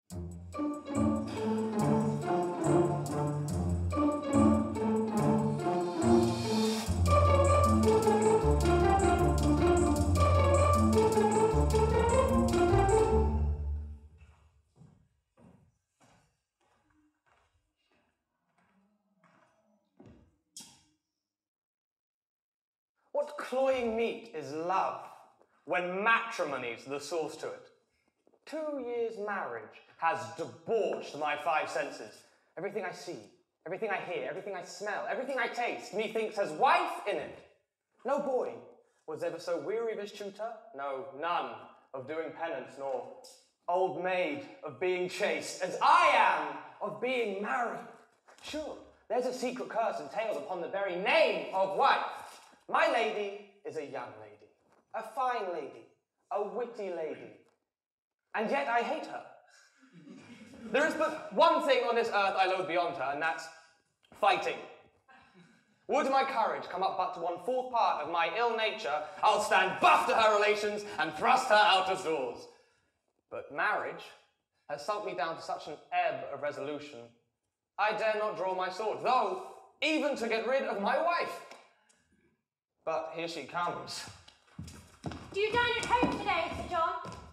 What cloying meat is love when matrimony's the source to it? 2 years' marriage has debauched my 5 senses. Everything I see, everything I hear, everything I smell, everything I taste, methinks has wife in it. No boy was ever so weary of his tutor, no, none of doing penance, nor old maid of being chaste, as I am of being married. Sure, there's a secret curse entailed upon the very name of wife. My lady is a young lady, a fine lady, a witty lady, and yet I hate her. There is but one thing on this earth I loathe beyond her, and that's fighting. Would my courage come up but to 1/4 part of my ill nature, I'll stand buff to her relations and thrust her out of doors. But marriage has sunk me down to such an ebb of resolution, I dare not draw my sword, though even to get rid of my wife. But here she comes. Do you dine at home today, Sir John?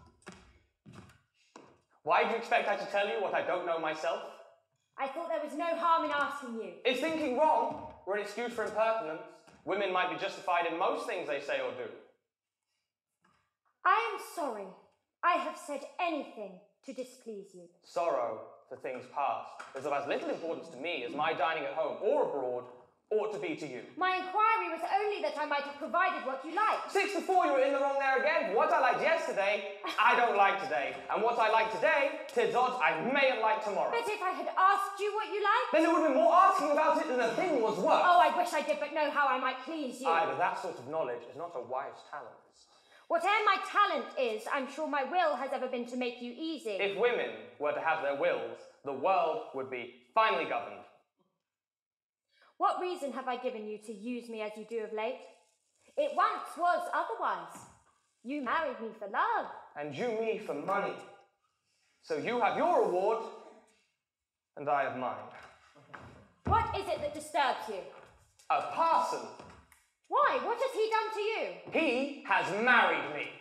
Why do you expect I to tell you what I don't know myself? I thought there was no harm in asking you. Is thinking wrong or an excuse for impertinence? Women might be justified in most things they say or do. I am sorry I have said anything to displease you. Sorrow for things past is of as little importance to me as my dining at home or abroad ought to be to you. My inquiry was only that I might have provided what you liked. 6 to 4, you were in the wrong there again. What I liked yesterday, I don't like today. And what I like today, 'tis odds I mayn't like tomorrow. But if I had asked you what you liked... Then it would have been more asking about it than the thing was worth. Oh, I wish I did but know how I might please you. Aye, but that sort of knowledge is not a wife's talent. Whatever my talent is, I'm sure my will has ever been to make you easy. If women were to have their wills, the world would be finely governed. What reason have I given you to use me as you do of late? It once was otherwise. You married me for love. And you me for money. So you have your reward, and I have mine. What is it that disturbs you? A parson. Why? What has he done to you? He has married me.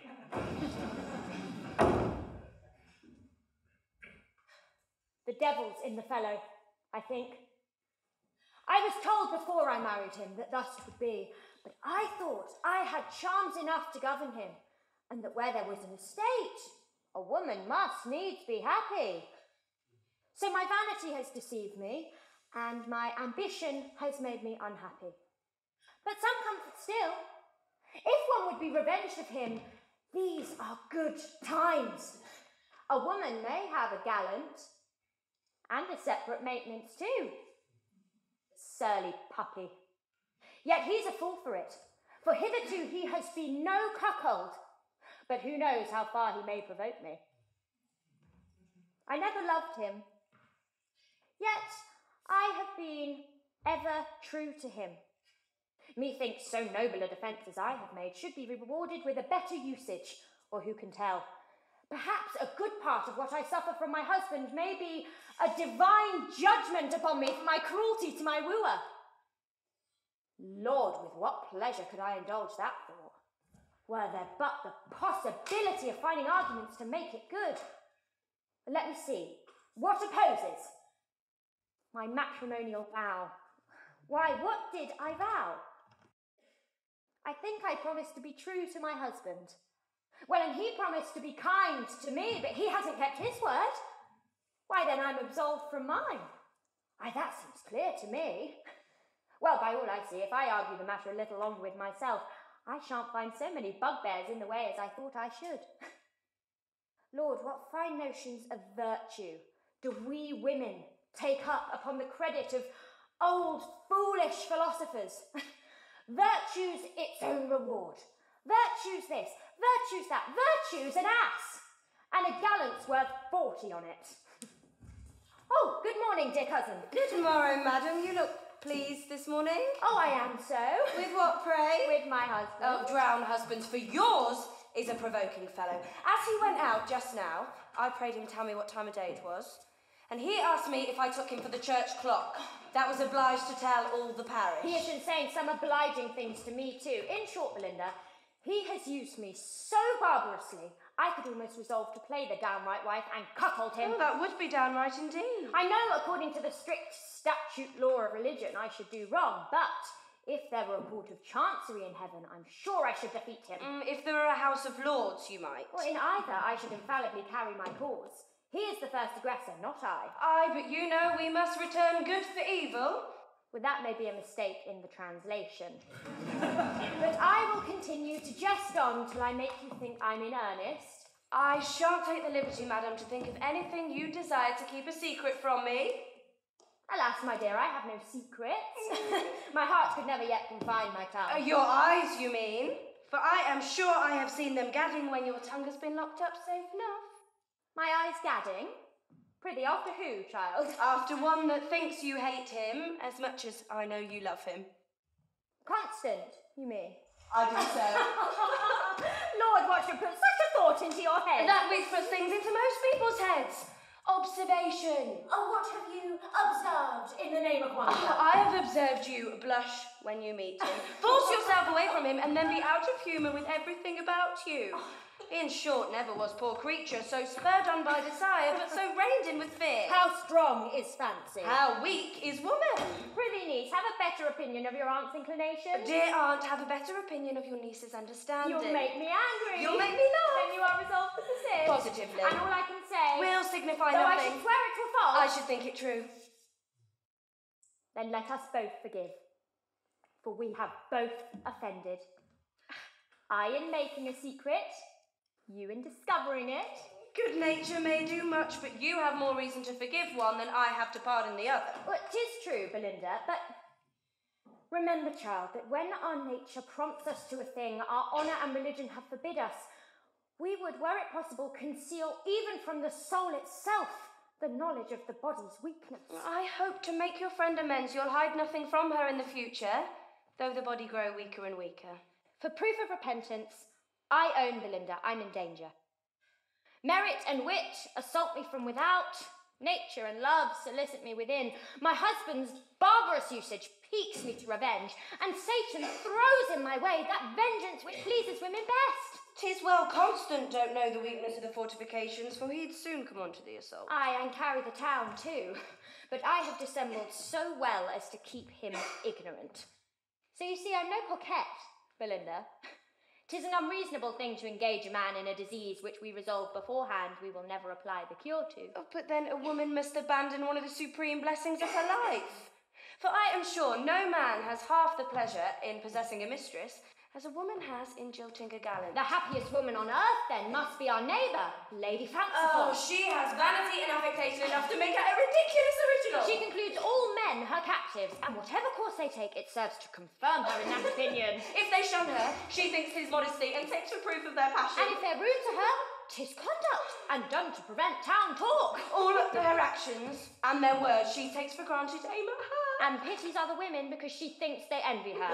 The devil's in the fellow, I think. I was told before I married him that thus it would be, but I thought I had charms enough to govern him, and that where there was an estate, a woman must needs be happy. So my vanity has deceived me, and my ambition has made me unhappy. But some comfort still. If one would be revenged of him, these are good times. A woman may have a gallant, and a separate maintenance too. Surly puppy. Yet he's a fool for it, for hitherto he has been no cuckold, but who knows how far he may provoke me. I never loved him, yet I have been ever true to him. Methinks so noble a defence as I have made should be rewarded with a better usage, or who can tell? Perhaps a good part of what I suffer from my husband may be a divine judgment upon me for my cruelty to my wooer. Lord, with what pleasure could I indulge that thought, were there but the possibility of finding arguments to make it good. But let me see, what opposes? My matrimonial vow. Why, what did I vow? I think I promised to be true to my husband. Well, and he promised to be kind to me, but he hasn't kept his word. Why, then I'm absolved from mine. Why, that seems clear to me. Well, by all I see, if I argue the matter a little longer with myself, I shan't find so many bugbears in the way as I thought I should. Lord, what fine notions of virtue do we women take up upon the credit of old foolish philosophers? Virtue's its own reward. Virtue's this, virtue's that, virtue's an ass, and a gallant's worth 40 on it. Oh, good morning, dear cousin. Good morrow, madam. You look pleased this morning. Oh, I am so. With what, pray? With my husband. Oh, drown husbands, for yours is a provoking fellow. As he went out just now, I prayed him tell me what time of day it was, and he asked me if I took him for the church clock. That was obliged to tell all the parish. He has been saying some obliging things to me too. In short, Belinda, he has used me so barbarously, I could almost resolve to play the downright wife and cuckold him. Oh, that would be downright indeed. I know, according to the strict statute law of religion, I should do wrong, but if there were a court of chancery in heaven, I'm sure I should defeat him. If there were a House of Lords, you might. Well, in either, I should infallibly carry my cause. He is the first aggressor, not I. Aye, but you know we must return good for evil. Well, that may be a mistake in the translation. But I will continue to jest on till I make you think I'm in earnest. I shan't take the liberty, madam, to think of anything you desire to keep a secret from me. Alas, my dear, I have no secrets. My heart could never yet confine my tongue. Your eyes, you mean? For I am sure I have seen them gadding when your tongue has been locked up safe enough. My eyes gadding? Prithee, after who, child? After one that thinks you hate him as much as I know you love him. Constant, you mean? I do so. Lord, what should put such a thought into your head? That which puts things into most people's heads. Observation. Oh, what have you observed in the name of wonder? I have observed you blush when you meet him. Force yourself away from him and then be out of humour with everything about you. In short, never was poor creature so spurred on by desire, but so reined in with fear. How strong is fancy? How weak is woman? Prithee, niece, have a better opinion of your aunt's inclination. Dear aunt, have a better opinion of your niece's understanding. You'll make me angry. You'll make me laugh. Then you are resolved to persist. Positively. And all I can say Will signify though nothing. I should swear it were false. I should think it true. Then let us both forgive, for we have both offended. I in making a secret, you in discovering it. Good nature may do much, but you have more reason to forgive one than I have to pardon the other. Well, 'tis true, Belinda, but remember, child, that when our nature prompts us to a thing our honour and religion have forbid us, we would, were it possible, conceal even from the soul itself the knowledge of the body's weakness. I hope to make your friend amends you'll hide nothing from her in the future, though the body grow weaker and weaker. For proof of repentance, I own, Belinda, I'm in danger. Merit and wit assault me from without. Nature and love solicit me within. My husband's barbarous usage piques me to revenge, and Satan throws in my way that vengeance which pleases women best. 'Tis well Constant don't know the weakness of the fortifications, for he'd soon come on to the assault. Aye, and carry the town too. But I have dissembled so well as to keep him ignorant. So you see, I'm no coquette, Belinda. 'Tis an unreasonable thing to engage a man in a disease which we resolve beforehand we will never apply the cure to. Oh, but then a woman must abandon one of the supreme blessings of her life. For I am sure no man has half the pleasure in possessing a mistress as a woman has in jilting a gallant. The happiest woman on earth, then, must be our neighbour, Lady Fanciful. Oh, she has vanity and affectation enough to make her a ridiculous original. She concludes all men her captives, and whatever course they take, it serves to confirm her in that opinion. If they shun her, she thinks 'tis modesty and takes for proof of their passion. And if they're rude to her, 'tis conduct, and done to prevent town talk. All of their actions and their words she takes for granted aim at her. And pities other women because she thinks they envy her.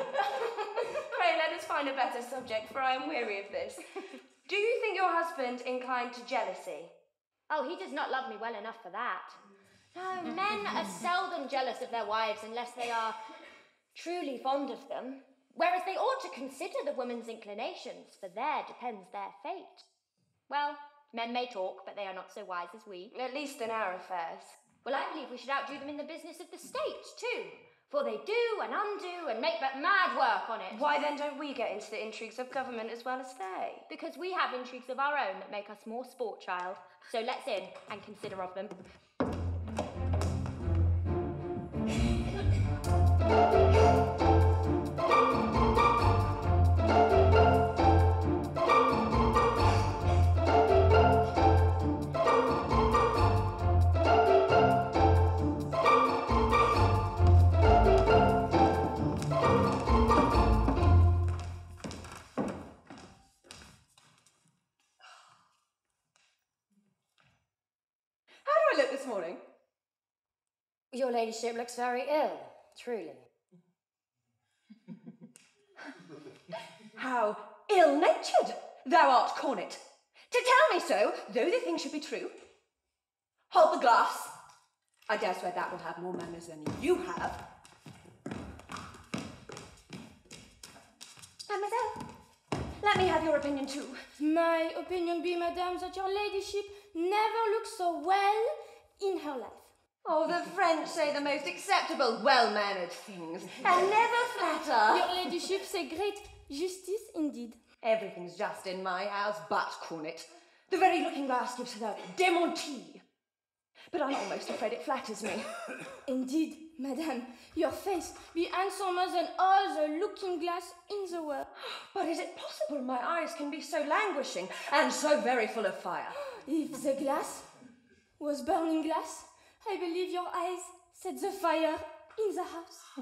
Pray let us find a better subject, for I am weary of this. Do you think your husband inclined to jealousy? Oh, he does not love me well enough for that. No, men are seldom jealous of their wives unless they are truly fond of them, whereas they ought to consider the woman's inclinations, for there depends their fate. Well, men may talk, but they are not so wise as we. At least in our affairs. Well, I believe we should outdo them in the business of the state, too, for they do and undo and make but mad work on it. Why then don't we get into the intrigues of government as well as they? Because we have intrigues of our own that make us more sport, child. So let's in and consider of them. Your ladyship looks very ill, truly. How ill-natured! thou art cornet. To tell me so, though the thing should be true. Hold the glass. I dare swear that will have more manners than you have. Mademoiselle, let me have your opinion too. My opinion be, madame, that your ladyship never looked so well in her life. Oh, the French say the most acceptable, well-mannered things, and never flatter. Your ladyship say great justice indeed. Everything's just in my house but cornet. The very looking glass gives her the démenti. But I'm almost afraid it flatters me. Indeed, madame, your face be handsomer than all the looking glass in the world. But is it possible my eyes can be so languishing and so very full of fire? If the glass was burning glass, I believe your eyes set the fire in the house.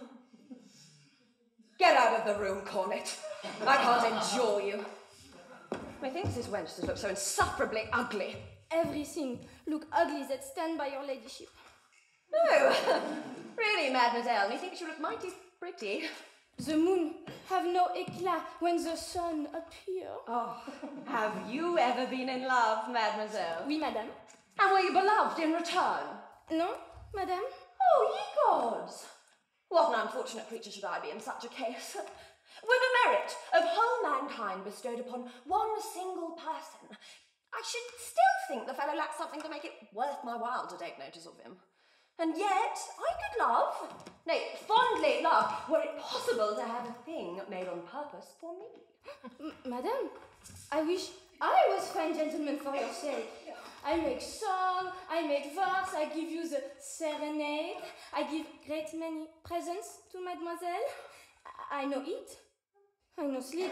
Get out of the room, cornet. I can't endure you. Methinks this wench does look so insufferably ugly. Everything look ugly that stand by your ladyship. No, really, mademoiselle, methinks you look mighty pretty. The moon have no éclat when the sun appear. Oh, have you ever been in love, mademoiselle? Oui, madame. And were you beloved in return? No, madame? Oh, ye gods! What an unfortunate creature should I be in such a case. With the merit of whole mankind bestowed upon one single person, I should still think the fellow lacks something to make it worth my while to take notice of him. And yet, I could love, nay, fondly love, were it possible to have a thing made on purpose for me. Madame, I wish I was fine gentleman for your sake. I make song, I make verse, I give you the serenade, I give great many presents to mademoiselle. I know eat, I know sleep,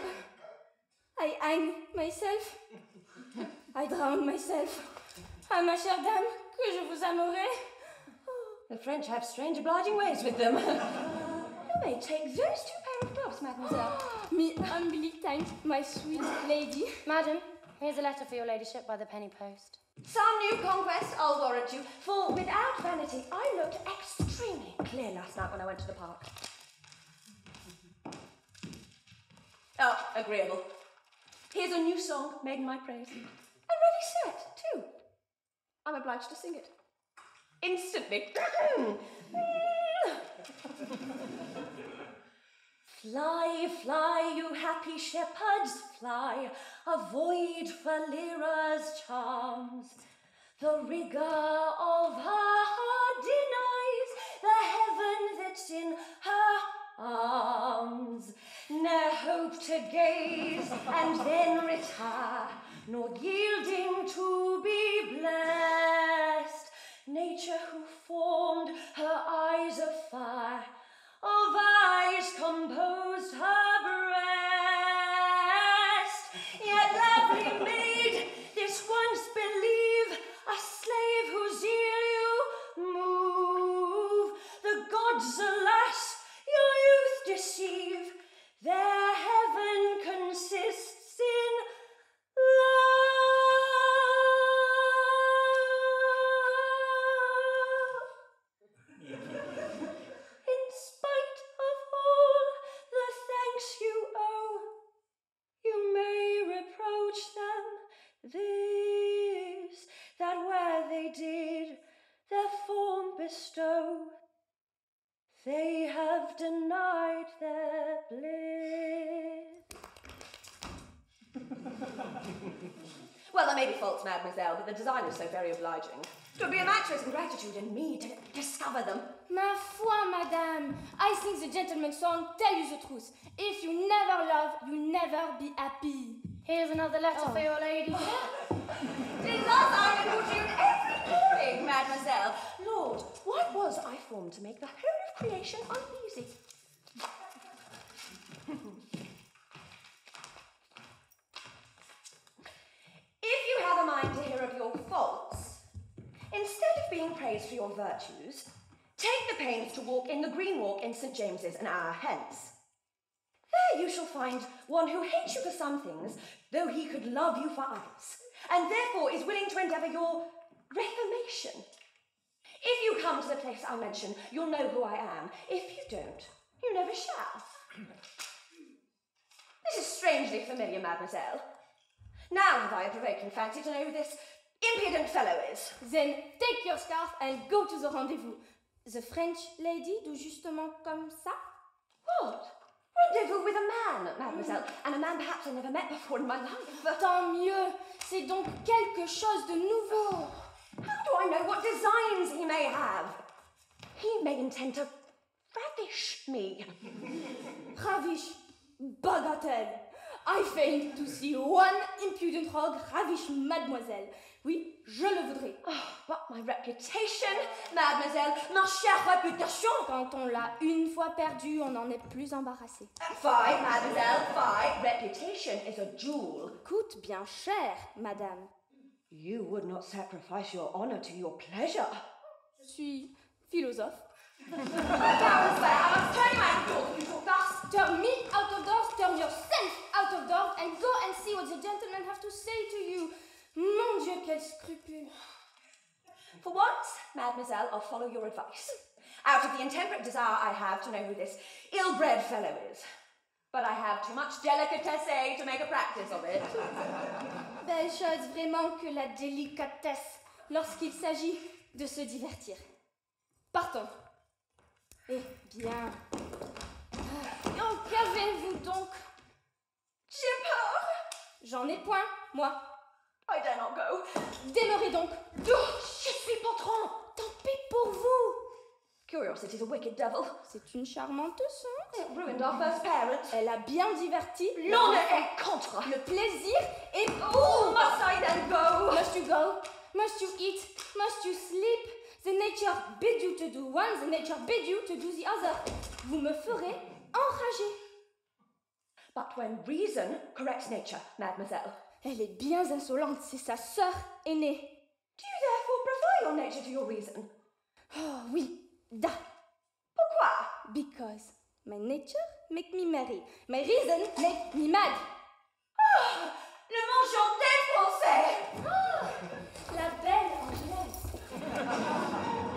I hang myself, I drown myself. Ah, ma chère dame, que je vous aimerai. The French have strange obliging ways with them. You may take those 2 pair of gloves, mademoiselle. Me humbly thank my sweet lady. Madam, here's a letter for your ladyship by the penny post. Some new conquest, I'll warrant you, for without vanity, I looked extremely clear last night when I went to the park. Oh, agreeable. Here's a new song made in my praise. And ready set, too. I'm obliged to sing it. Instantly. Fly, fly, you happy shepherds, fly, avoid Falira's charms. The rigour of her heart denies the heaven that's in her arms. Ne'er hope to gaze and then retire, nor yielding to be blessed. Nature who formed her eyes of fire, of eyes composed her breast. Yet lovely maid, this once believe, a slave whose zeal you move. The gods, alas, your youth deceive, their heaven consists in bestow, they have denied their bliss. Well, there may be faults, mademoiselle, but the design is so very obliging. It would be a matchless ingratitude in me to discover them. Ma foi, madame, I think the gentleman's song tell you the truth. If you never love, you never be happy. Here's another letter for your lady. Tis thus I would put you every morning, mademoiselle. Lord, why was I formed to make the whole of creation uneasy? If you have a mind to hear of your faults, instead of being praised for your virtues, take the pains to walk in the green walk in St. James's an hour hence. There you shall find one who hates you for some things, though he could love you for others, and therefore is willing to endeavour your reformation. If you come to the place I mention, you'll know who I am. If you don't, you never shall. This is strangely familiar, mademoiselle. Now have I a provoking fancy to know who this impudent fellow is. Then take your scarf and go to the rendezvous. The French lady do justement comme ça? What? Rendezvous with a man, mademoiselle, and a man perhaps I never met before in my life. Tant mieux, c'est donc quelque chose de nouveau. How do I know what designs he may have? He may intend to ravish me. Ravish, bagatelle. I feign to see one impudent rogue ravish mademoiselle. Oui, je le voudrais. Oh, but my reputation, mademoiselle, ma chère réputation. Quand on l'a une fois perdu, on n'en est plus embarrassé. Fie, mademoiselle, fie. Reputation is a jewel. Coûte bien cher, madame. You would not sacrifice your honor to your pleasure. Je suis philosophe. That was fair. I must turn you out of doors if you talk thus. Turn me out of doors, turn yourself out of doors, and go and see what the gentlemen have to say to you. Mon Dieu, quel scrupule. For once, mademoiselle, I'll follow your advice. Out of the intemperate desire I have to know who this ill-bred fellow is. But I have too much délicatesse to make a practice of it. Belle chose vraiment que la délicatesse lorsqu'il s'agit de se divertir. Partons. Eh bien. Oh, qu'avez-vous donc? J'ai peur. J'en ai point, moi. I dare not go. Demeurez donc. Oh, je suis patron. Tant pis pour vous. Curiosity's a wicked devil. C'est une charmante sainte. It ruined our first parents. Elle a bien diverti. L'on est contre. Le plaisir et... Oh, must I then go? Must you go? Must you eat? Must you sleep? The nature bid you to do one, the nature bid you to do the other. Vous me ferez enrager. But when reason corrects nature, mademoiselle. Elle est bien insolente, c'est sa sœur aînée. Do you therefore prefer your nature to your reason? Oh oui, da. Pourquoi? Because my nature make me merry, my reason make me mad. Ah, le mot chanté français. Ah, la belle anglaise.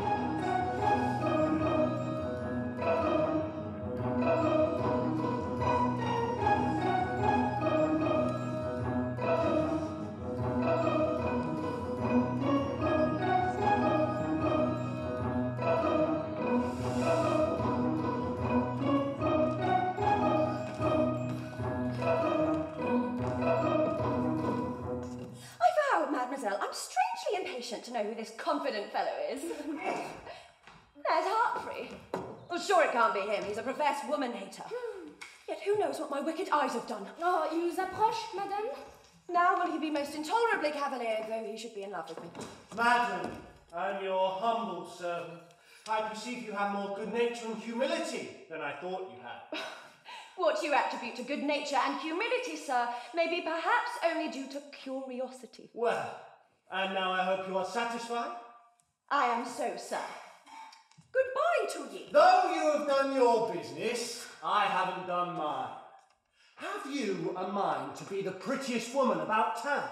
I'm strangely impatient to know who this confident fellow is. There's Heartfree. Well, sure it can't be him. He's a professed woman-hater. Yet who knows what my wicked eyes have done. Oh, il nous approche, madame? Now will he be most intolerably cavalier, though he should be in love with me. Madam, I'm your humble servant. I perceive you have more good nature and humility than I thought you had. What you attribute to good nature and humility, sir, may be perhaps only due to curiosity. Well, and now I hope you are satisfied? I am so, sir. Goodbye to ye. Though you have done your business, I haven't done mine. Have you a mind to be the prettiest woman about town?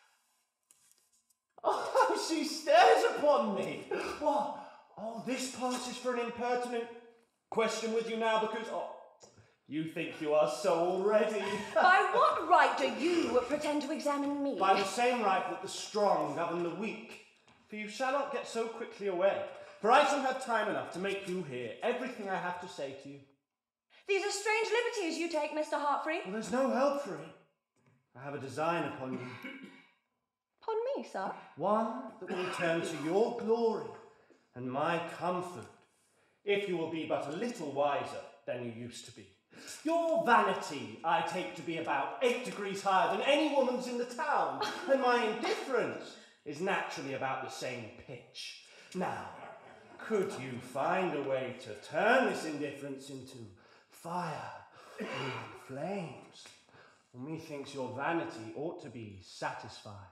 Oh, she stares upon me. What? Oh, this passes for an impertinent question with you now because, you think you are so already. By what right do you pretend to examine me? By the same right that the strong govern the weak. For you shall not get so quickly away, for I shall have time enough to make you hear everything I have to say to you. These are strange liberties you take, Mr. Heartfree. Well, there's no help for it. I have a design upon you. Upon me, sir? One that will turn to your glory and my comfort, if you will be but a little wiser than you used to be. Your vanity I take to be about 8 degrees higher than any woman's in the town, and my indifference is naturally about the same pitch. Now, could you find a way to turn this indifference into fire and flames? Well, methinks your vanity ought to be satisfied.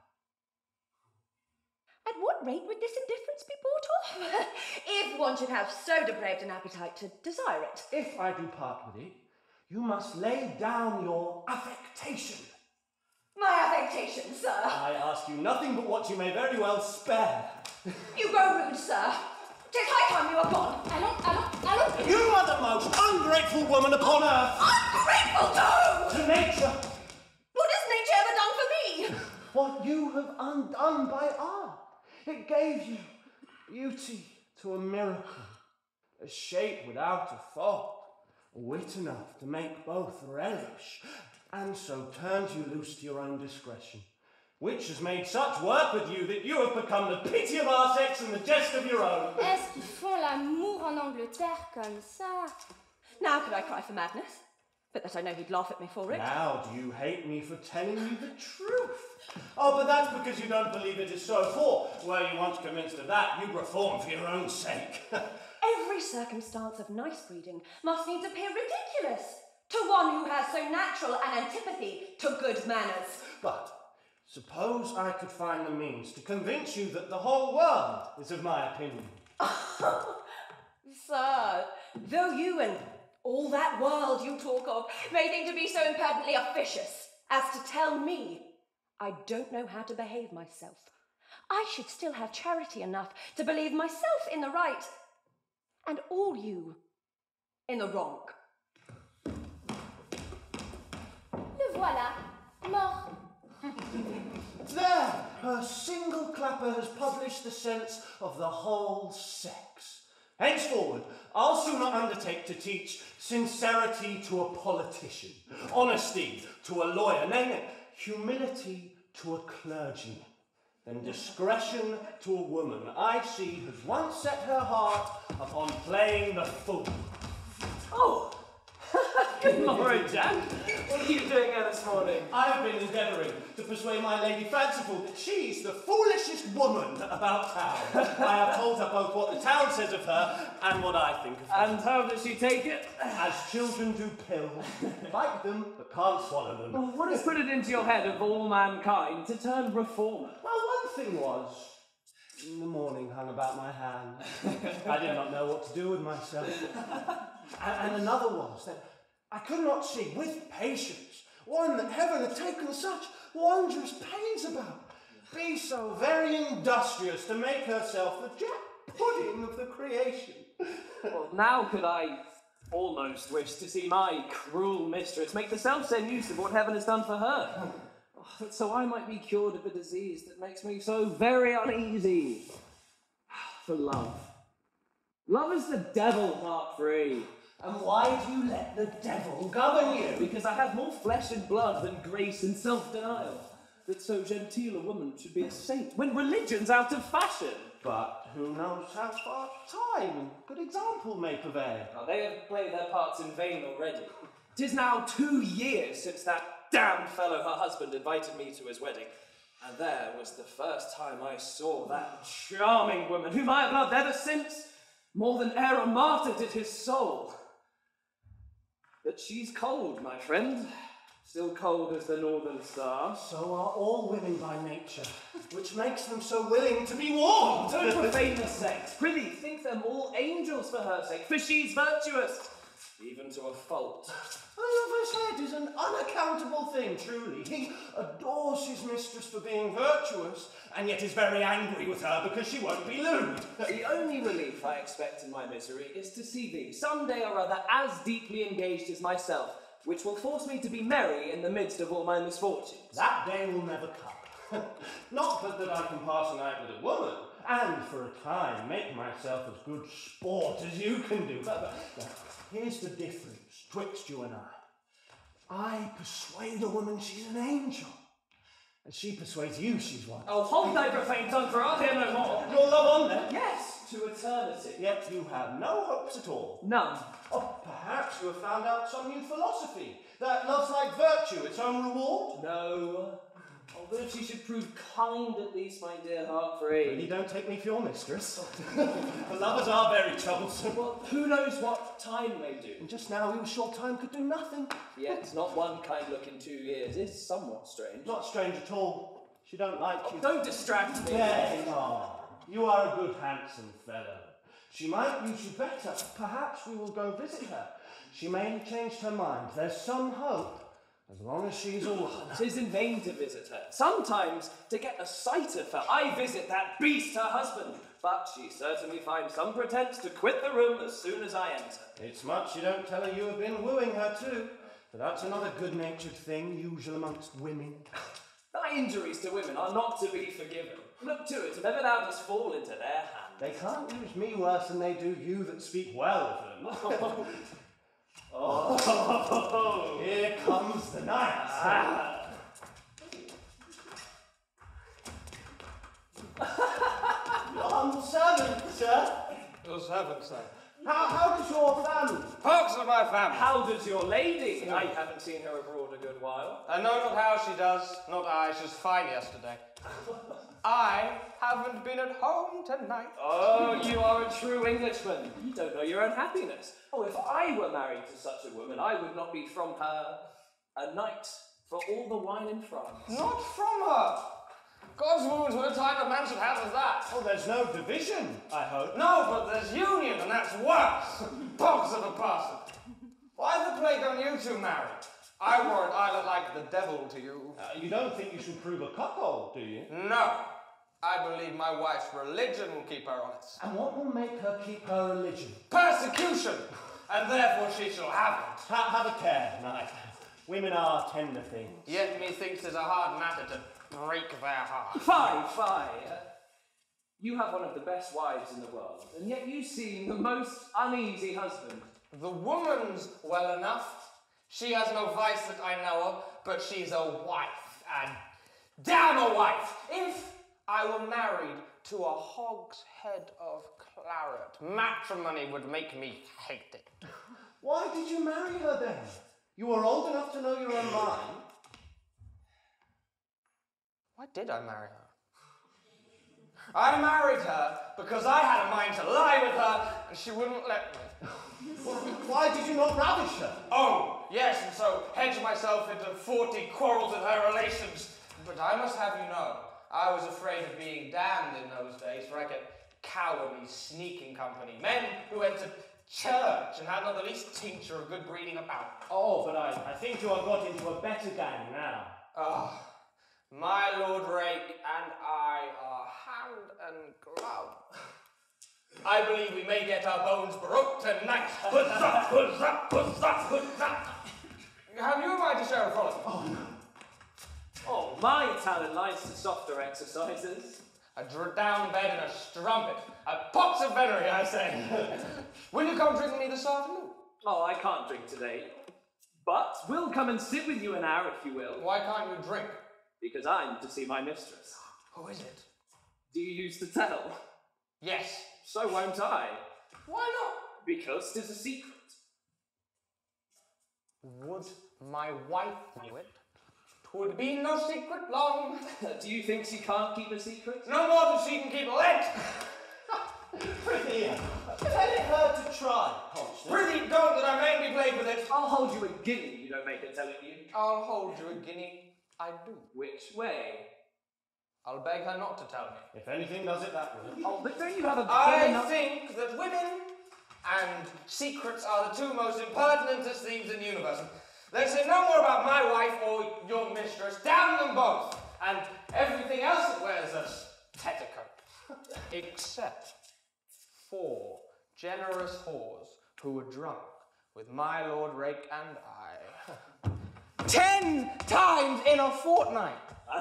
At what rate would this indifference be bought off? If one should have so depraved an appetite to desire it. If I do part with it, you must lay down your affectation. My affectation, sir. I ask you nothing but what you may very well spare. You grow rude, sir. 'Tis high time you are gone. Allons. You are the most ungrateful woman upon earth. Ungrateful, too! To nature. What has nature ever done for me? what you have undone by art. It gave you beauty to a miracle, a shape without a thought, wit enough to make both relish, and so turned you loose to your own discretion, which has made such work with you that you have become the pity of our sex and the jest of your own. Est-ce qu'ils font l'amour en Angleterre comme ça? Now could I cry for madness? But that I know he'd laugh at me for it. Now do you hate me for telling you the truth? Oh, but that's because you don't believe it is so. For, were you once convinced of that, you'd reform for your own sake. Every circumstance of nice breeding must needs appear ridiculous to one who has so natural an antipathy to good manners. But suppose I could find the means to convince you that the whole world is of my opinion. Sir, though you and all that world you talk of may think to be so impertinently officious as to tell me I don't know how to behave myself, I should still have charity enough to believe myself in the right and all you in the wrong. Le voilà, mort. There, her single clapper has published the sense of the whole sex. Henceforward, I'll sooner undertake to teach sincerity to a politician, honesty to a lawyer, nay, humility to a clergyman, than discretion to a woman I see has once set her heart upon playing the fool. Oh! Good morning, Jack. What are you doing here this morning? I have been endeavouring to persuade my Lady Fanciful that she's the foolishest woman about town. I have told her both what the town says of her and what I think of her. And how does she take it? As children do pills, like them but can't swallow them. Well, what has put it into your head of all mankind to turn reformer? Well, one thing was, the morning hung about my hand. I did not know what to do with myself. And another was that I could not see with patience one that heaven had taken such wondrous pains about, be so very industrious to make herself the jack pudding of the creation. Well, now could I almost wish to see my cruel mistress make the self-same use of what heaven has done for her. Oh, so I might be cured of a disease that makes me so very uneasy. For love. Love is the devil, heart free. And why do you let the devil govern you? Because I have more flesh and blood than grace and self-denial. That so genteel a woman should be a saint, when religion's out of fashion. But who knows how far time and good example may prevail? Now, they have played their parts in vain already. 'Tis now 2 years since that damned fellow, her husband, invited me to his wedding. And there was the first time I saw that charming woman, whom I have loved ever since, more than e'er a martyr did his soul. But she's cold, my friend. Still cold as the northern star. So are all women by nature, which makes them so willing to be warmed. Don't profane the sex. Prithee, think them all angels for her sake, for she's virtuous, even to a fault. A lover's head is an unaccountable thing, truly. He adores his mistress for being virtuous, and yet is very angry with her because she won't be lewd. The only relief I expect in my misery is to see thee, some day or other, as deeply engaged as myself, which will force me to be merry in the midst of all my misfortunes. That day will never come. Not but that I can pass a night with a woman, and for a time make myself as good sport as you can do. But here's the difference twixt you and I persuade a woman she's an angel, and she persuades you she's one. Oh, hold thy profane tongue, for I'll hear no more. Your love on then? Yes, to eternity. Yet you have no hopes at all. None. Oh, perhaps you have found out some new philosophy, that love's like virtue, its own reward? No. Although she should prove kind at least, my dear heart free. Really don't take me for your mistress. The lovers are very troublesome. Well, who knows what time may do? And just now, in a short time, could do nothing. Yet not one kind look in 2 years is somewhat strange. Not strange at all. She don't like you. Don't distract me. There you are. You are a good, handsome fellow. She might use you better. Perhaps we will go visit her. She may have changed her mind. There's some hope. As long as she's all... 'Tis in vain to visit her. Sometimes, to get a sight of her, I visit that beast, her husband. But she certainly finds some pretence to quit the room as soon as I enter. It's much you don't tell her you have been wooing her too. But that's another good-natured thing, usual amongst women. Thy injuries to women are not to be forgiven. Look to it, if ever thou dost fall into their hands. They can't use me worse than they do you that speak well of them. Oh, here comes the night. Your humble servant, sir. Your servant, sir. How does your family? Parts of my family. How does your lady? I haven't seen her abroad a good while. I know not how she does, not I. She was fine yesterday. I haven't been at home tonight. Oh, you are a true Englishman. You don't know your own happiness. Oh, if I were married to such a woman, I would not be from her a knight for all the wine in France. Not from her. God's wounds, what a type of man should have is that. Oh, there's no division, I hope. No, but there's union, and that's worse. Bogs of a parson. Why the plague don't you two marry? I warrant I look like the devil to you. You don't think you should prove a cuckold, do you? No. I believe my wife's religion will keep her honest. And what will make her keep her religion? Persecution! And therefore she shall have it. Have a care, knight. Women are tender things. Yet methinks 'tis a hard matter to break their heart. Fie. You have one of the best wives in the world, and yet you seem the most uneasy husband. The woman's well enough. She has no vice that I know of, but she's a wife, and damn a wife! If I were married to a hogshead of claret, matrimony would make me hate it. Why did you marry her then? You were old enough to know your own mind. Why did I marry her? I married her because I had a mind to lie with her, and she wouldn't let me. Why did you not ravish her? Oh, yes, and so hedge myself into 40 quarrels with her relations. But I must have you know, I was afraid of being damned in those days, for I kept cowardly, sneaking company. Men who went to church and had not the least tincture of good breeding about. Oh, but I think you have got into a better gang now. Ah, my Lord Rake and I are hand and glove. I believe we may get our bones broke tonight. Huzzah, huzzah, huzzah, huzzah. Have you a mind to share a frolic? Oh, no. Oh, my talent lies to softer exercises. A down bed and a strumpet. A pox of venery, I say. Will you come drink with me this afternoon? Oh, I can't drink today. But we'll come and sit with you an hour if you will. Why can't you drink? Because I'm to see my mistress. Who is it? Do you use to tell? Yes. So won't I. Why not? Because 'tis a secret. Would my wife knew it? 'Twould be no secret long. Do you think she can't keep a secret? No more than she can keep Lent. Prithee, tell it her to try, Constance. Prithee don't, that I may be played with it. I'll hold you a guinea, you don't make her tell it you. I'll hold you a guinea. I do. Which way? I'll beg her not to tell me. If anything does it that way. Oh, but don't you have a I enough... think that women and secrets are the two most impertinentest things in the universe. Let's say no more about my wife or your mistress. Damn them both. And everything else that wears a petticoat. Except 4 generous whores who were drunk with my Lord Rake and I. 10 times in a fortnight.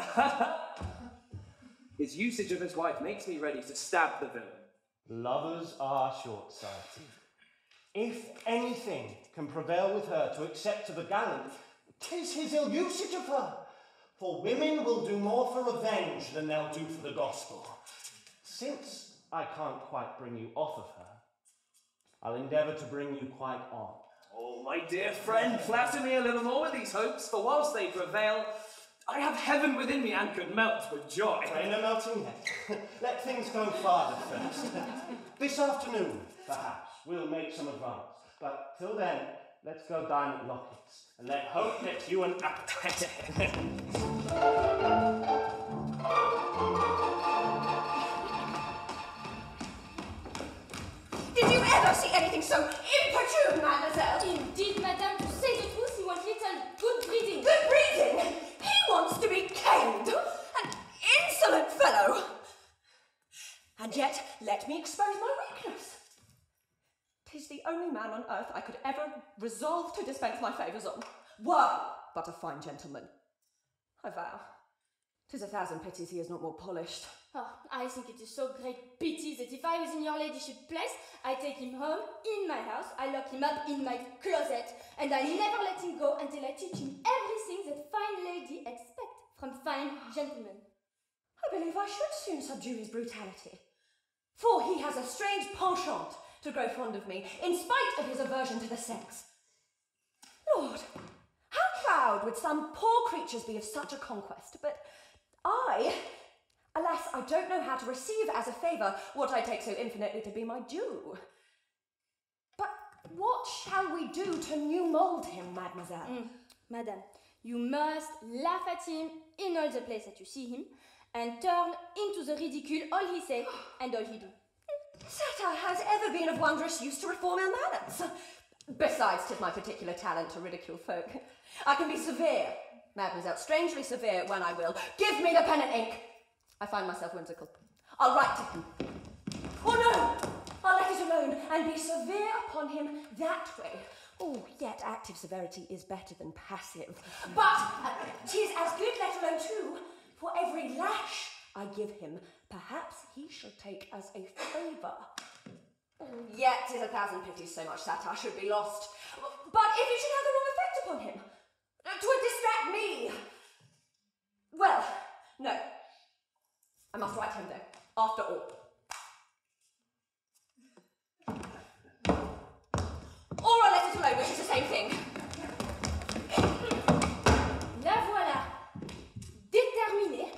His usage of his wife makes me ready to stab the villain. Lovers are short-sighted. If anything can prevail with her to accept to the gallant, 'tis his ill usage of her. For women will do more for revenge than they'll do for the gospel. Since I can't quite bring you off of her, I'll endeavour to bring you quite on. Oh, my dear friend, flatter me a little more with these hopes, for whilst they prevail, I have heaven within me and could melt with joy. Pray no melting yet. Let things go farther first. This afternoon, perhaps, we'll make some advance. But till then, let's go dine at Lockett's, and let hope get you an appetite. Did you ever see anything so inopportune, mademoiselle? Indeed, madame, to say the truth, he wants little good breeding. Good breeding! He wants to be caned! An insolent fellow! And yet, let me expose my weakness. 'Tis the only man on earth I could ever resolve to dispense my favours on. Were but a fine gentleman. I vow, 'Tis a thousand pities he is not more polished. Oh, I think it is so great pity that if I was in your ladyship's place, I take him home in my house, I lock him up in my closet, and I never let him go until I teach him everything that fine lady expect from fine gentlemen. I believe I should soon subdue his brutality, for he has a strange penchant to grow fond of me, in spite of his aversion to the sex. Lord, how proud would some poor creatures be of such a conquest, but alas, I don't know how to receive as a favour what I take so infinitely to be my due. But what shall we do to new mould him, mademoiselle? Madame, you must laugh at him in all the place that you see him, and turn into the ridicule all he say and all he do. Satire has ever been of wondrous use to reform ill manners. Besides, 'tis my particular talent to ridicule folk. I can be severe, mademoiselle, strangely severe when I will. Give me the pen and ink. I find myself whimsical. I'll write to him. Or no, I'll let it alone and be severe upon him that way. Oh, yet active severity is better than passive. But 'tis as good let alone too. For every lash I give him, perhaps he shall take as a favour. Oh, yet 'tis a thousand pities so much satire should be lost. But if it should have the wrong effect upon him, 'twould distract me. Well, no. I must write him though, after all. Or I'll let it alone, which is the same thing. La voilà, déterminé.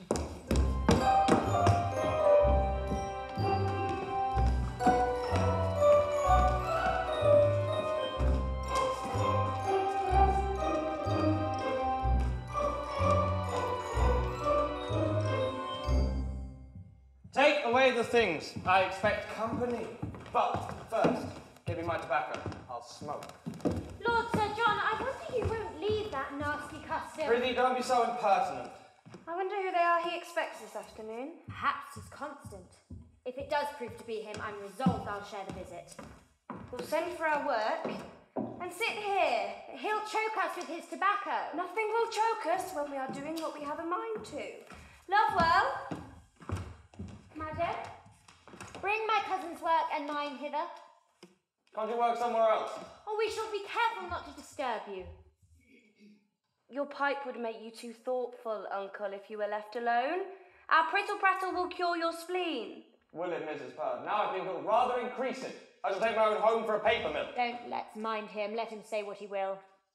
Take away the things. I expect company. But first, give me my tobacco. I'll smoke. Lord Sir John, I wonder you won't leave that nasty custom. Prithee, don't be so impertinent. I wonder who they are he expects this afternoon. Perhaps he's constant. If it does prove to be him, I'm resolved I'll share the visit. We'll send for our work and sit here. He'll choke us with his tobacco. Nothing will choke us when we are doing what we have a mind to. Lovewell. Madam, bring my cousin's work and mine hither. Can't you work somewhere else? Oh, we shall be careful not to disturb you. Your pipe would make you too thoughtful, Uncle, if you were left alone. Our prittle-prattle will cure your spleen. Will it, Mrs. Purd? Now I think it'll rather increase it. I shall take my own home for a paper mill. Don't let's mind him. Let him say what he will.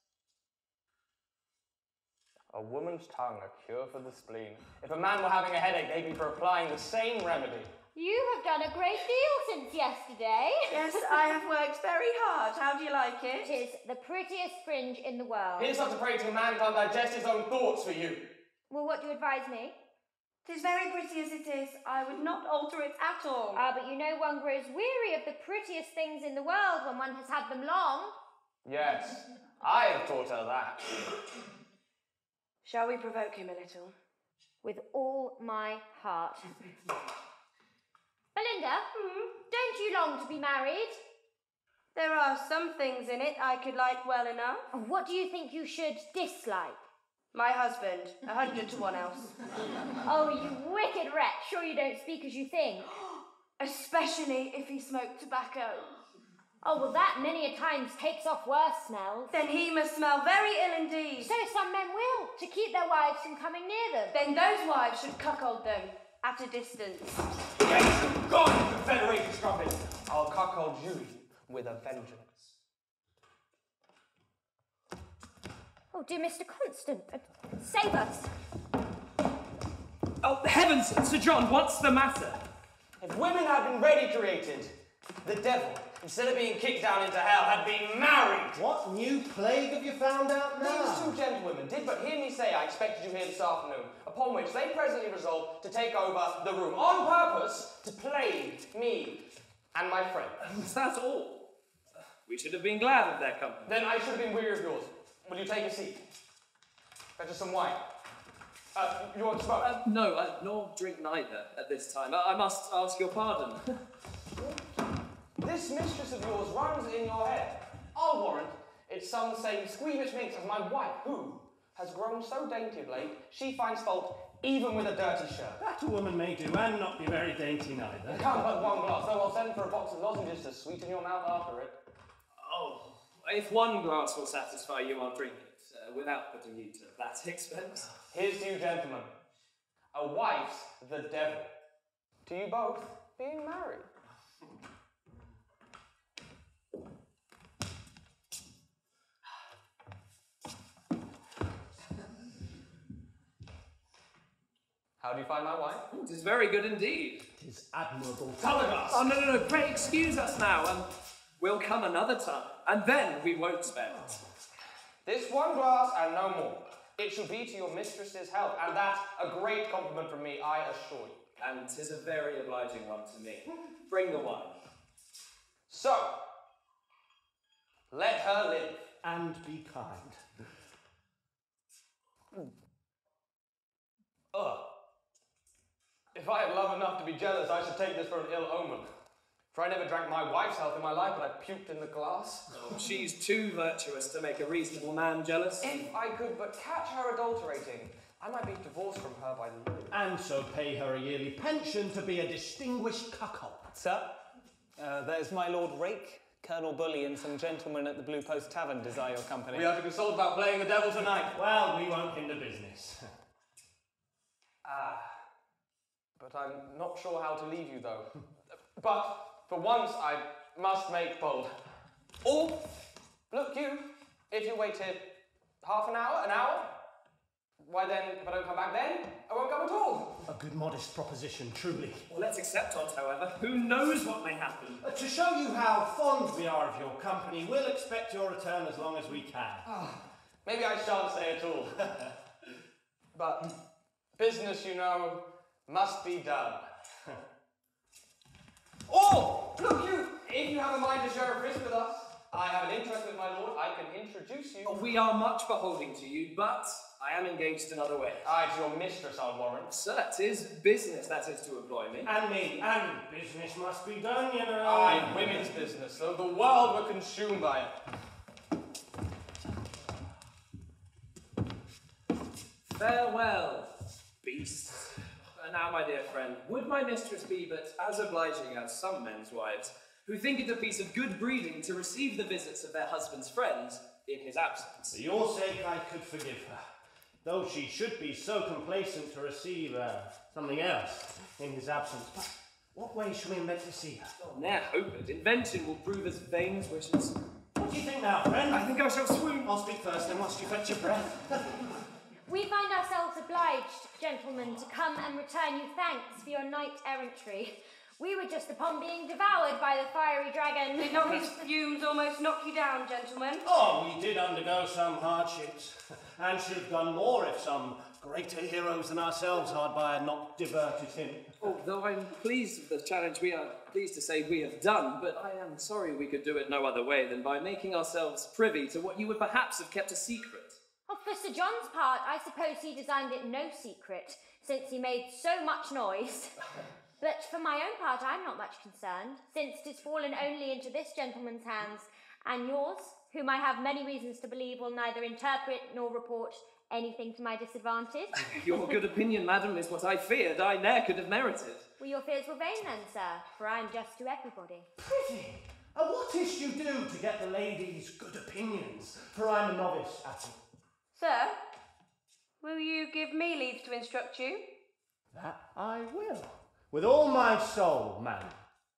A woman's tongue, a cure for the spleen. If a man were having a headache, they'd be for applying the same remedy. You have done a great deal since yesterday. Yes, I have worked very hard. How do you like it? It is the prettiest fringe in the world. Here's such a prating a man can't digest his own thoughts for you. Well, what do you advise me? 'Tis very pretty as it is. I would not alter it at all. Ah, but you know one grows weary of the prettiest things in the world when one has had them long. Yes, I have taught her that. Shall we provoke him a little? With all my heart. Belinda, don't you long to be married? There are some things in it I could like well enough. And what do you think you should dislike? My husband, 100 to 1 else. Oh, you wicked wretch. Sure you don't speak as you think. Especially if he smoked tobacco. Oh, well, that many a times takes off worse smells. Then he must smell very ill indeed. So some men will, to keep their wives from coming near them. Then those wives should cuckold them at a distance. Yes, God, confederated strumpet. I'll cuckold you with a vengeance. Oh, dear Mr. Constant, save us. Oh, heavens, Sir John, what's the matter? If women had been ready created, the devil, instead of being kicked down into hell, had been married. What new plague have you found out now? These two gentlewomen did but hear me say I expected you here this afternoon, upon which they presently resolved to take over the room on purpose to plague me and my friend. Was that all? We should have been glad of their company. Then I should have been weary of yours. Will you take a seat? Fetch us some wine. You want to smoke? No, nor drink neither at this time. I must ask your pardon. This mistress of yours runs in your head. I'll warrant it's some same squeamish minx as my wife, who has grown so dainty of late, she finds fault even with a dirty shirt. That a woman may do, and not be very dainty neither. You can't put one glass, though I'll send for a box of lozenges to sweeten your mouth after it. Oh, if one glass will satisfy you, I'll drink it, without putting you to that expense. Here's to you, gentlemen. A wife's the devil. To you both, being married. How do you find my wine? It is very good indeed. It is admirable. Telegraph! Oh, no, pray excuse us now, and we'll come another time, and then we won't spare it. This one glass and no more. It shall be to your mistress's health, and that's a great compliment from me, I assure you. And 'tis a very obliging one to me. Bring the wine. So, let her live. And be kind. Ugh. If I had love enough to be jealous, I should take this for an ill omen. For I never drank my wife's health in my life, but I puked in the glass. Oh, she's too virtuous to make a reasonable man jealous. If I could but catch her adulterating, I might be divorced from her by law. And so pay her a yearly pension to be a distinguished cuckold. Sir, there's my Lord Rake, Colonel Bully, and some gentlemen at the Blue Post Tavern desire your company. We are to consult about playing the devil tonight. Well, we won't hinder business. But I'm not sure how to leave you, though. But for once, I must make bold. Or, look you, if you wait here half an hour, why then, if I don't come back then, I won't come at all. A good modest proposition, truly. Well, let's accept it, however. Who knows what may happen? To show you how fond we are of your company, we'll expect your return as long as we can. Maybe I shan't stay at all. But business, you know, must be done. Or, look you, if you have a mind to share a risk with us, I have an interest with my lord, I can introduce you. We are much beholding to you, but I am engaged in other ways. Aye, to your mistress, I'll warrant. Sir, that is business, that is to employ me. And me, and business must be done, you know. Aye, women's business, so the world were consumed by it. Farewell, beast. Now, my dear friend, would my mistress be but as obliging as some men's wives, who think it a piece of good breeding to receive the visits of their husband's friends in his absence? For your sake, I could forgive her, though she should be so complacent to receive something else in his absence. But what way shall we invent to see her? Oh, ne'er hope it. Invention will prove as vain as wishes. What do you think now, friend? I think I shall swoon. I'll speak first, then whilst you fetch your breath. We find ourselves obliged, gentlemen, to come and return you thanks for your knight-errantry. We were just upon being devoured by the fiery dragon. Did not his fumes almost knock you down, gentlemen? Oh, we did undergo some hardships, and should have done more if some greater heroes than ourselves hard by had not diverted him. Although I'm pleased with the challenge we are pleased to say we have done, but I am sorry we could do it no other way than by making ourselves privy to what you would perhaps have kept a secret. Oh, for Sir John's part, I suppose he designed it no secret, since he made so much noise. But for my own part, I'm not much concerned, since 'tis fallen only into this gentleman's hands, and yours, whom I have many reasons to believe will neither interpret nor report anything to my disadvantage. Your good opinion, madam, is what I feared I ne'er could have merited. Well, your fears were vain then, sir, for I am just to everybody. Pretty! And what is you do to get the ladies' good opinions? For I'm a novice at it. Sir, will you give me leave to instruct you? That I will. With all my soul, madam.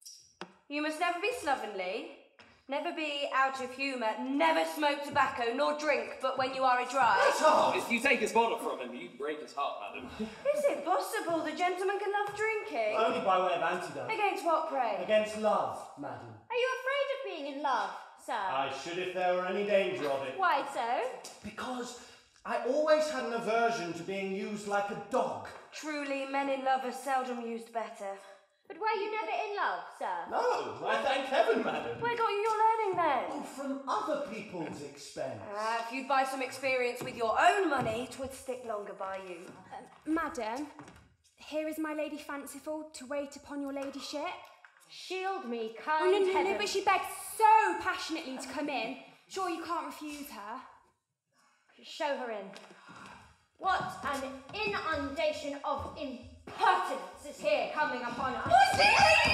You must never be slovenly, never be out of humour, never smoke tobacco, nor drink but when you are adry. That's all! If you take his bottle from him, you break his heart, madam. Is it possible the gentleman can love drinking? Only by way of antidote. Against what, pray? Against love, madam. Are you afraid of being in love, sir? I should if there were any danger of it. Why so? Because I always had an aversion to being used like a dog. Truly, men in love are seldom used better. But were you never in love, sir? No, I thank heaven, madam. Where got you your learning then? Oh, from other people's expense. If you'd buy some experience with your own money, 'twould stick longer by you. Madam, here is my lady Fanciful to wait upon your ladyship. Shield me, Oh, kind no, heaven. but she begged so passionately to come in. Sure you can't refuse her. Show her in. What an inundation of impertinence is here coming upon us. What's the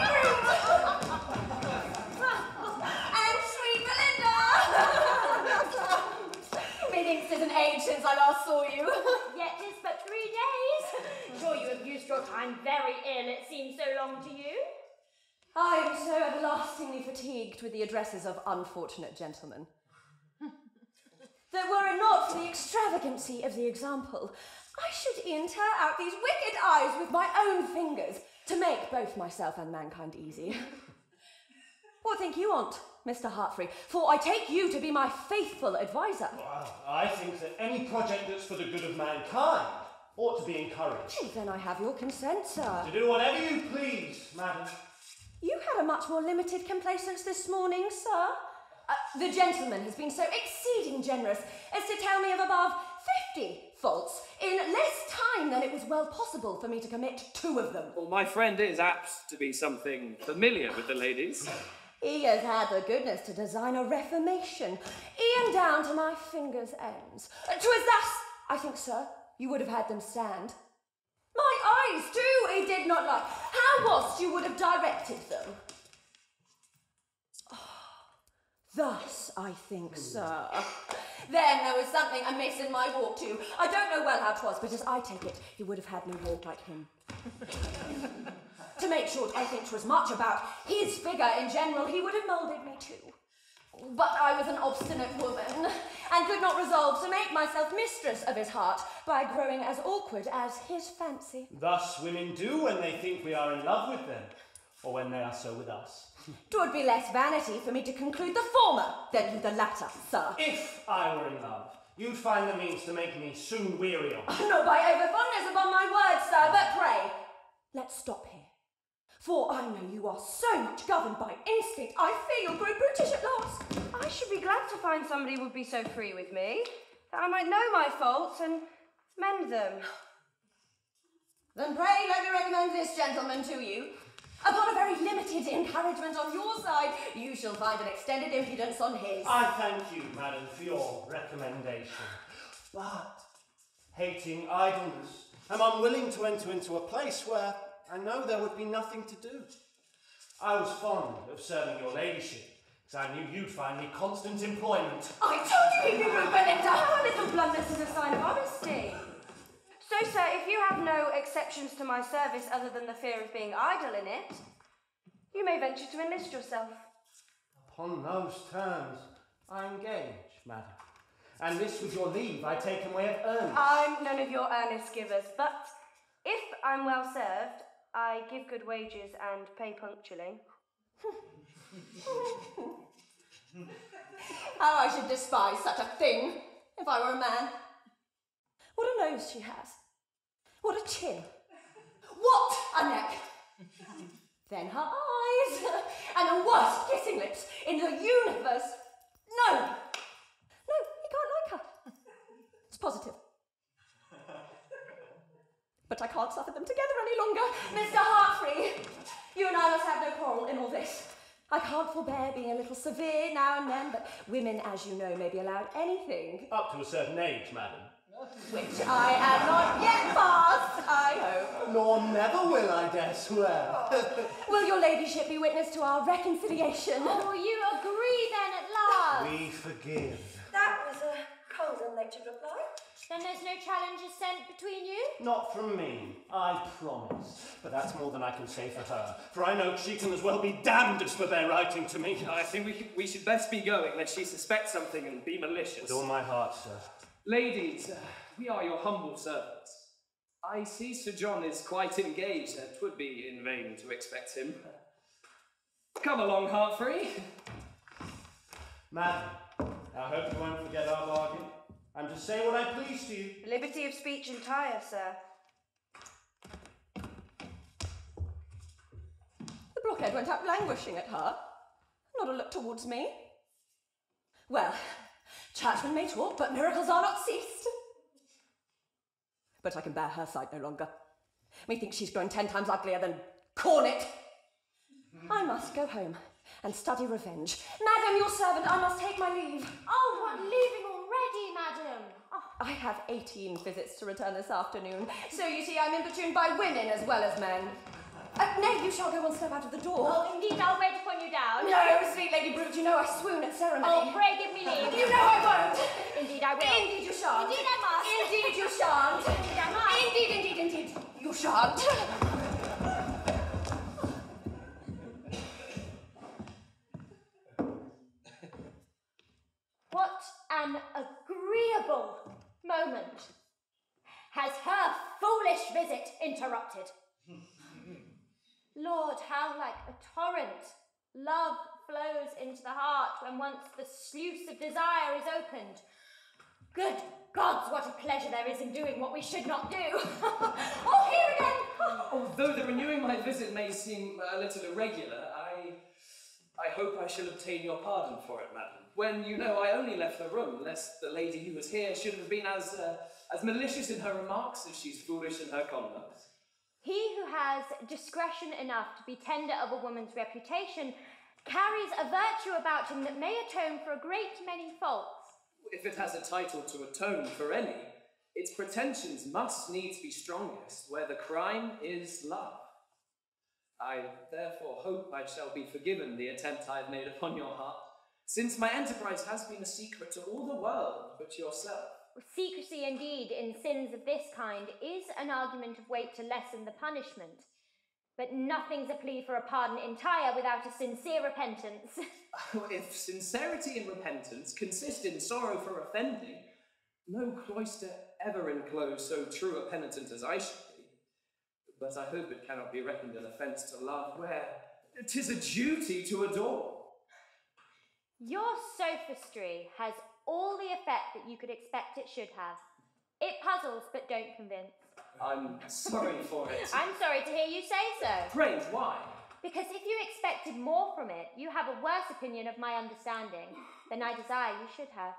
And sweet Belinda! Methinks 'tis an age since I last saw you. Yet 'tis but 3 days. Sure you have used your time very ill, it seems so long to you. I am so everlastingly fatigued with the addresses of unfortunate gentlemen. That were it not for the extravagancy of the example, I should e'en tear out these wicked eyes with my own fingers to make both myself and mankind easy. What think you on't, Mr. Heartfree? For I take you to be my faithful adviser. Well, I think that any project that's for the good of mankind ought to be encouraged. Well, then I have your consent, sir. To do whatever you please, madam. You had a much more limited complaisance this morning, sir. The gentleman has been so exceeding generous as to tell me of above 50 faults in less time than it was well possible for me to commit 2 of them. Well, my friend is apt to be something familiar with the ladies. He has had the goodness to design a reformation, e'en down to my fingers' ends. 'Twas thus, I think, sir, you would have had them stand. My eyes, too, he did not like. How else you would have directed them? Thus, I think, sir. Then there was something amiss in my walk too. I don't know well how 'twas, but as I take it, he would have had me walk like him. To make short, I think 'twas much about his figure in general. He would have moulded me too. But I was an obstinate woman, and could not resolve to make myself mistress of his heart by growing as awkward as his fancy. Thus women do when they think we are in love with them, or when they are so with us. 'Twould be less vanity for me to conclude the former than the latter, sir. If I were in love, you'd find the means to make me soon weary of it. Not by over-fondness upon my word, sir, but pray, let's stop here. For I know you are so much governed by instinct, I fear you'll grow brutish at last. I should be glad to find somebody who would be so free with me, that I might know my faults and mend them. Then pray let me recommend this gentleman to you. Upon a very limited encouragement on your side, you shall find an extended impudence on his. I thank you, madam, for your recommendation. But, hating idleness, I'm unwilling to enter into a place where I know there would be nothing to do. I was fond of serving your ladyship, because I knew you'd find me constant employment. I told you he'd be rude, Belinda. How a little bluntness is a sign of honesty. So, sir, if you have no exceptions to my service other than the fear of being idle in it, you may venture to enlist yourself. Upon those terms, I engage, madam. And this, with your leave, I take in way of earnest. I'm none of your earnest givers, but if I'm well served, I give good wages and pay punctually. How I should despise such a thing, if I were a man. What a nose she has. What a chin. What a neck. Then her eyes. And the worst kissing lips in the universe. No. No, he can't like her. It's positive. But I can't suffer them together any longer. Mr. Heartfree, you and I must have no quarrel in all this. I can't forbear being a little severe now and then, but women, as you know, may be allowed anything. Up to a certain age, madam. Which I am not yet past, I hope. Nor never will, I dare swear. Will your ladyship be witness to our reconciliation? Oh, you agree then at last? We forgive. That was a cold and natured reply. Then there's no challenges sent between you? Not from me, I promise. But that's more than I can say for her. For I know she can as well be damned as forbear writing to me. I think we should best be going, lest she suspect something and be malicious. With all my heart, sir. Ladies, we are your humble servants. I see Sir John is quite engaged, and 'twould be in vain to expect him. Come along, Heartfree. Madam, I hope you won't forget our bargain. I'm to say what I please to you. Liberty of speech entire, sir. The blockhead went out languishing at her. Not a look towards me. Well, churchmen may talk, but miracles are not ceased. But I can bear her side no longer. Methinks she's grown 10 times uglier than Cornet. I must go home and study revenge. Madam, your servant, I must take my leave. Oh, what, leaving already, madam? Oh. I have 18 visits to return this afternoon, so you see I'm importuned by women as well as men. Nay, you shall go one step out of the door. Oh, indeed, I'll wait upon you down. No, sweet Lady Brute, you know I swoon at ceremony. Oh, pray give me leave. You know I won't. Indeed, I will. Indeed, you shan't. Indeed, I must. Indeed, you shan't. Indeed, I must. Indeed, you shan't. What an agreeable moment has her foolish visit interrupted. Lord, how like a torrent love flows into the heart when once the sluice of desire is opened. Good gods, what a pleasure there is in doing what we should not do. Oh, here again! Although the renewing my visit may seem a little irregular, I hope I shall obtain your pardon for it, madam. When, you know, I only left the room, lest the lady who was here should have been as malicious in her remarks as she's foolish in her conduct. He who has discretion enough to be tender of a woman's reputation carries a virtue about him that may atone for a great many faults. If it has a title to atone for any, its pretensions must needs be strongest where the crime is love. I therefore hope I shall be forgiven the attempt I have made upon your heart, since my enterprise has been a secret to all the world but yourself. Secrecy, indeed, in sins of this kind is an argument of weight to lessen the punishment, but nothing's a plea for a pardon entire without a sincere repentance. If sincerity and repentance consist in sorrow for offending, no cloister ever enclosed so true a penitent as I should be. But I hope it cannot be reckoned an offence to love where 'tis a duty to adore. Your sophistry has all the effect that you could expect it should have. It puzzles, but don't convince. I'm sorry for it. I'm sorry to hear you say so. Pray, why? Because if you expected more from it, you have a worse opinion of my understanding than I desire you should have.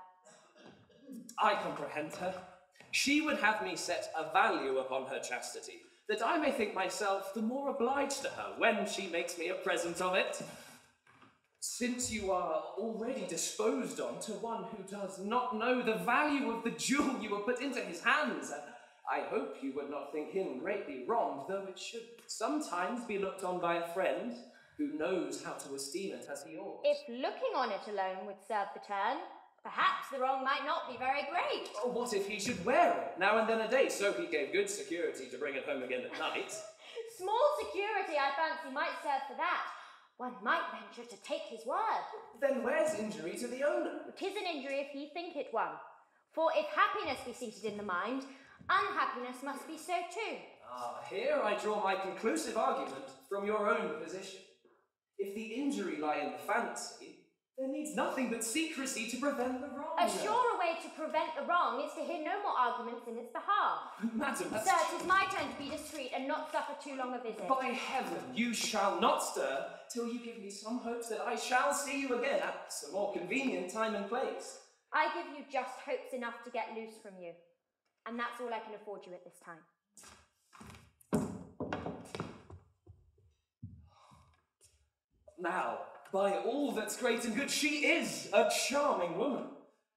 I comprehend her. She would have me set a value upon her chastity, that I may think myself the more obliged to her when she makes me a present of it. Since you are already disposed on to one who does not know the value of the jewel you have put into his hands, I hope you would not think him greatly wronged, though it should sometimes be looked on by a friend who knows how to esteem it as he ought. If looking on it alone would serve the turn, perhaps the wrong might not be very great. Oh, what if he should wear it now and then a day, so he gave good security to bring it home again at night? Small security, I fancy, might serve for that. One might venture to take his word. Then where's injury to the owner? 'Tis an injury if he think it one. For if happiness be seated in the mind, unhappiness must be so too. Here I draw my conclusive argument from your own position. If the injury lie in the fancy, there needs nothing but secrecy to prevent the wrong. A surer way to prevent the wrong is to hear no more arguments in its behalf. Madam, that's... Sir, 'tis my turn to be discreet and not suffer too long a visit. By heaven, you shall not stir till you give me some hopes that I shall see you again at some more convenient time and place. I give you just hopes enough to get loose from you, and that's all I can afford you at this time. Now, by all that's great and good, she is a charming woman.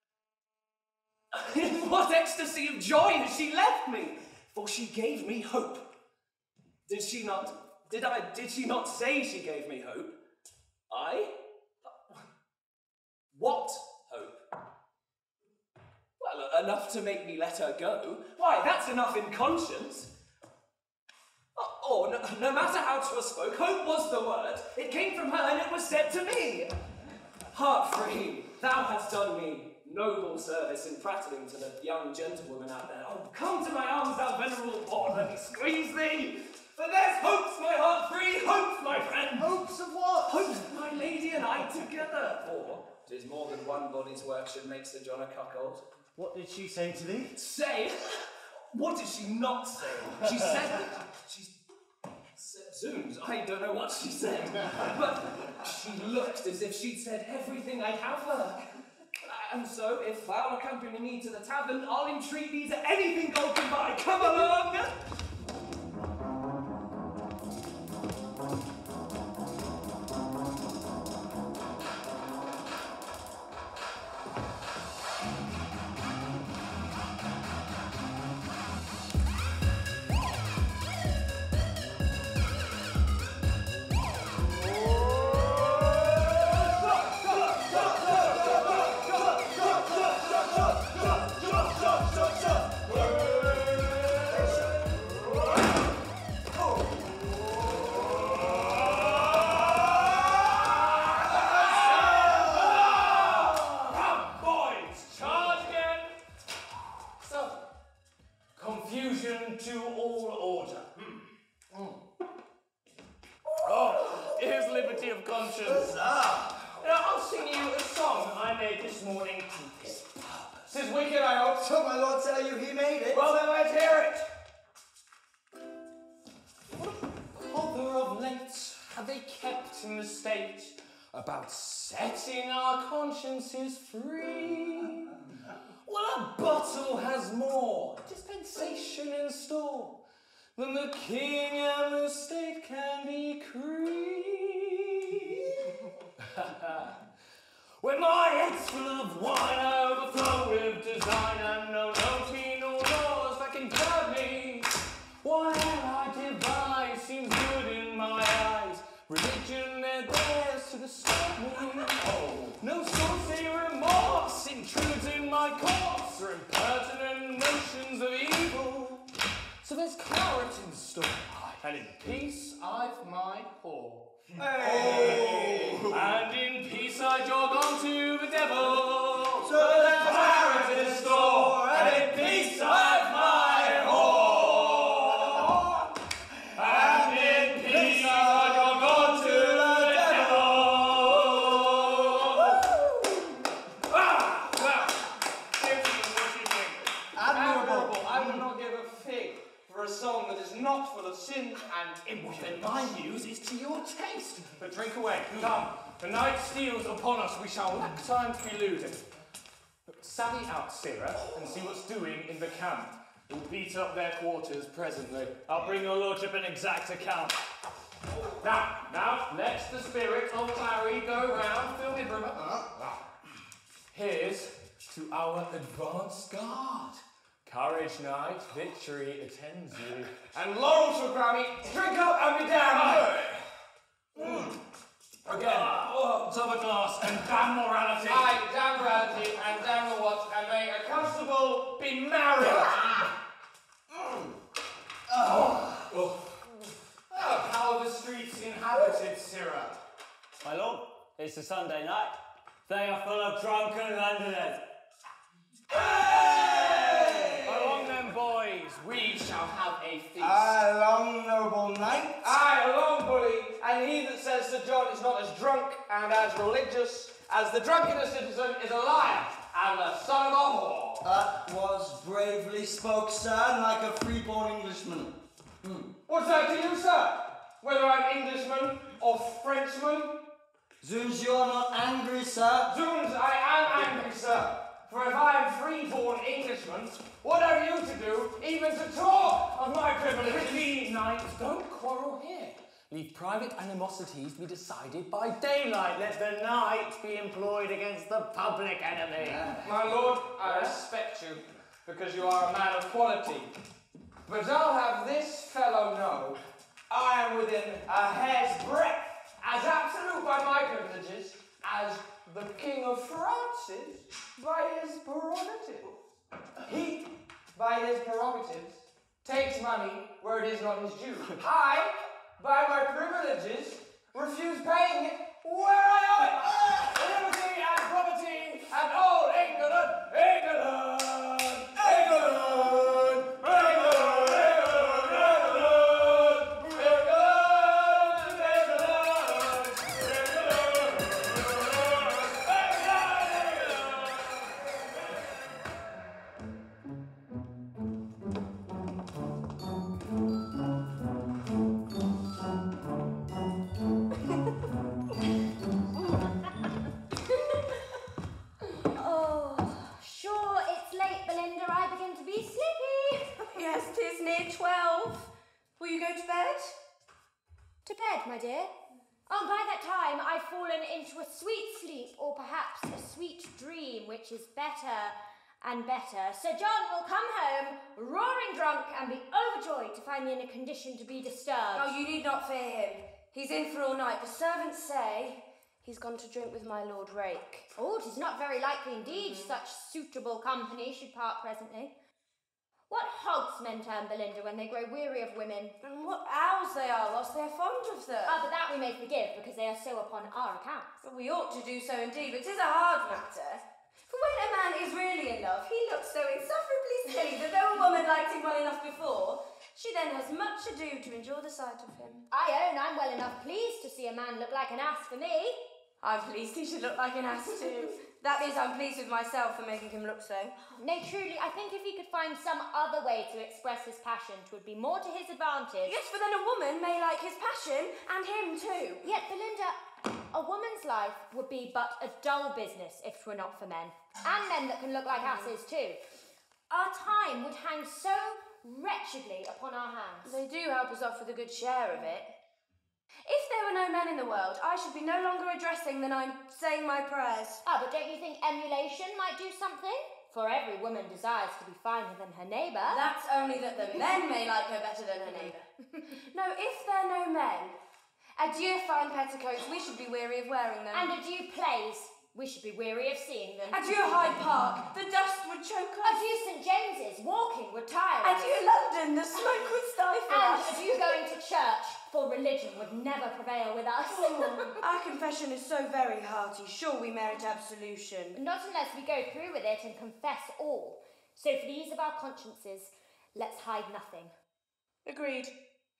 In what ecstasy of joy has she left me? For she gave me hope. Did she not say she gave me hope? I? What hope? Well, enough to make me let her go. Why, that's enough in conscience. Or, no matter how 'twas spoke, hope was the word. It came from her and it was said to me. Heart free, thou hast done me noble service in prattling to the young gentlewoman out there. Oh, come to my arms, thou venerable paw, let me squeeze thee. For there's hopes, my heart free, hopes, my friend. Hopes of what? Hopes of my lady and I together. For 'tis more than one body's work should make Sir John a cuckold. What did she say to thee? Say? What did she not say? She said that Zoons, I don't know what she said, but she looked as if she'd said everything I'd have her. And so, if thou'll accompany me to the tavern, I'll entreat thee to anything gold can buy. Come along! conscience. I'll sing you a song I made this morning to this purpose. 'Tis wicked, I hope. So my lord tell you he made it? Well, then let's hear it. What a pother of late have they kept in the state about setting our consciences free? Well, a bottle has more dispensation in store than the king and the state can decree. When my head's full of wine, I overflow with design, and no penal laws that can curb me. Whatever I devise seems good in my eyes. Religion there dares to disturb me. No saucy remorse intrudes in my course, or impertinent notions of evil. So there's claret in store, and in peace I've my whore. Hey. And in peace I jog on to the devil. So there's claret in store, and in peace I've my whore. And in peace I jog on to the devil. Well, gentlemen, what do you think? Admirable. I would not give a fig for a song that is not full of sin and impudence. Then my muse is to your taste. But drink away. Come, the night steals upon us. We shall lack time to be losing. Sally out, Sarah, and see what's doing in the camp. We'll beat up their quarters presently. I'll bring your lordship an exact account. Now, let the spirit of Clary go round, fill me brother. Here's to our advanced guard. Courage, knight, victory attends you. And laurel shall crown me. Drink up and be damned. Again, top a glass and damn morality. Aye, damn morality and damn the watch, and may a constable be married. How are the streets inhabited, Sirrah? My lord, it's a Sunday night. They are full of drunken Londoners. Hey! Along them, boys, we shall have a feast. Aye, long noble knight. Aye, along, bully, and he that says Sir John is not as drunk and as religious as the drunkenest citizen is a liar and the son of a whore. That was bravely spoke, sir, and like a freeborn Englishman. What's that to you, sir? Whether I'm Englishman or Frenchman? Zoons, you're not angry, sir. Zoons, I am angry, sir. For if I am free-born Englishman, what are you to do even to talk of my privileges? Prithee, knight, don't quarrel here. Leave private animosities to be decided by daylight. Let the night be employed against the public enemy. My lord, I respect you, because you are a man of quality. But I'll have this fellow know I am within a hair's breadth, as absolute by my privileges, as the King of France is by his prerogatives. He, by his prerogatives, takes money where it is not his due. I, by my privileges, refuse paying it where I owe it. Liberty and property and old England, England, England, England, Yes, 'tis near 12. Will you go to bed? To bed, my dear. Oh, by that time I've fallen into a sweet sleep, or perhaps a sweet dream, which is better and better. Sir John will come home, roaring drunk, and be overjoyed to find me in a condition to be disturbed. Oh, you need not fear him. He's in for all night. The servants say he's gone to drink with my Lord Rake. Oh, 'tis not very likely indeed such suitable company should part presently. What hogs men turn, Belinda, when they grow weary of women. And what owls they are whilst they are fond of them. Ah, but that we may forgive, because they are so upon our account. But we ought to do so indeed, but 'tis a hard matter. For when a man is really in love, he looks so insufferably silly that though a woman liked him well enough before, She then has much ado to endure the sight of him. I own I'm well enough pleased to see a man look like an ass for me. I'm pleased he should look like an ass too. That means I'm pleased with myself for making him look so. Nay, truly, I think if he could find some other way to express his passion, 'twould be more to his advantage. Yes, for then a woman may like his passion, and him too. Yet, Belinda, a woman's life would be but a dull business if 'twere not for men. And men that can look like asses too. Our time would hang so wretchedly upon our hands. They do help us off with a good share of it. If there were no men in the world, I should be no longer addressing than I'm saying my prayers. Ah, but don't you think emulation might do something? For every woman desires to be finer than her neighbour. That's only that the men may like her better than her neighbour. No, if there are no men, adieu fine petticoats, we should be weary of wearing them. And adieu plays, we should be weary of seeing them. Adieu Hyde Park, the dust would choke us. Adieu St James's, walking would tire us. Adieu London, the smoke would stifle and us. And adieu going to church, for religion would never prevail with us. Our confession is so very hearty, sure we merit absolution. Not unless we go through with it and confess all. So for the ease of our consciences, let's hide nothing. Agreed.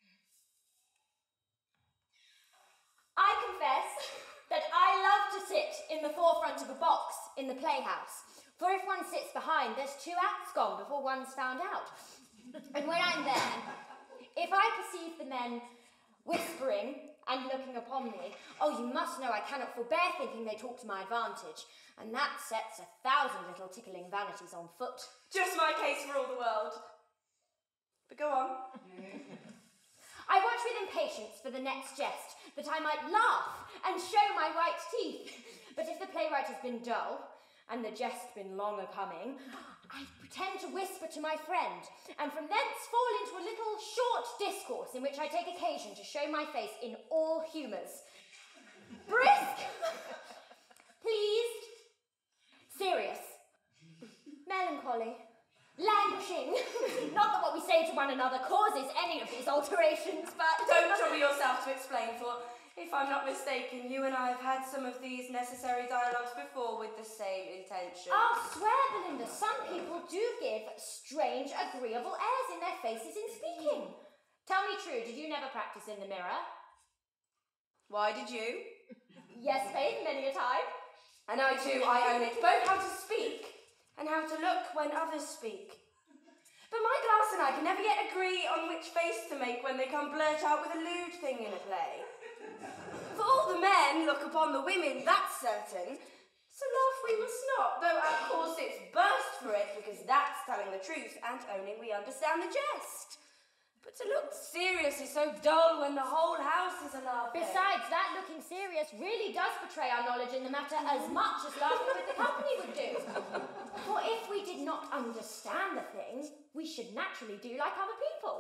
I confess that I love to sit in the forefront of a box in the playhouse. For if one sits behind, there's 2 acts gone before one's found out. And when I'm there, if I perceive the men whispering and looking upon me, oh, you must know I cannot forbear thinking they talk to my advantage, and that sets 1,000 little tickling vanities on foot. Just my case for all the world. But go on. I watch with impatience for the next jest, that I might laugh and show my white teeth. But if the playwright has been dull, and the jest been long a-coming, I pretend to whisper to my friend, and from thence fall into a little short discourse in which I take occasion to show my face in all humours. Brisk, pleased, serious, melancholy, languishing. Not that what we say to one another causes any of these alterations, but... Don't trouble yourself to explain, for if I'm not mistaken, you and I have had some of these necessary dialogues before with the same intention. I'll swear, Belinda, some people do give strange, agreeable airs in their faces in speaking. Tell me true, did you never practice in the mirror? Why did you? Yes, Faith, many a time. And I too, I own it, both how to speak and how to look when others speak. But my glass and I can never yet agree on which face to make when they come blurt out with a lewd thing in a play. For all the men look upon the women, that's certain. So laugh we must not, though of course it's burst for it, because that's telling the truth and owning we understand the jest. But to look serious is so dull when the whole house is a laughing. Besides, that looking serious really does betray our knowledge in the matter as much as laughing with the company would do. For if we did not understand the thing, we should naturally do like other people.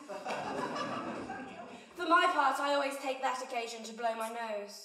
For my part, I always take that occasion to blow my nose.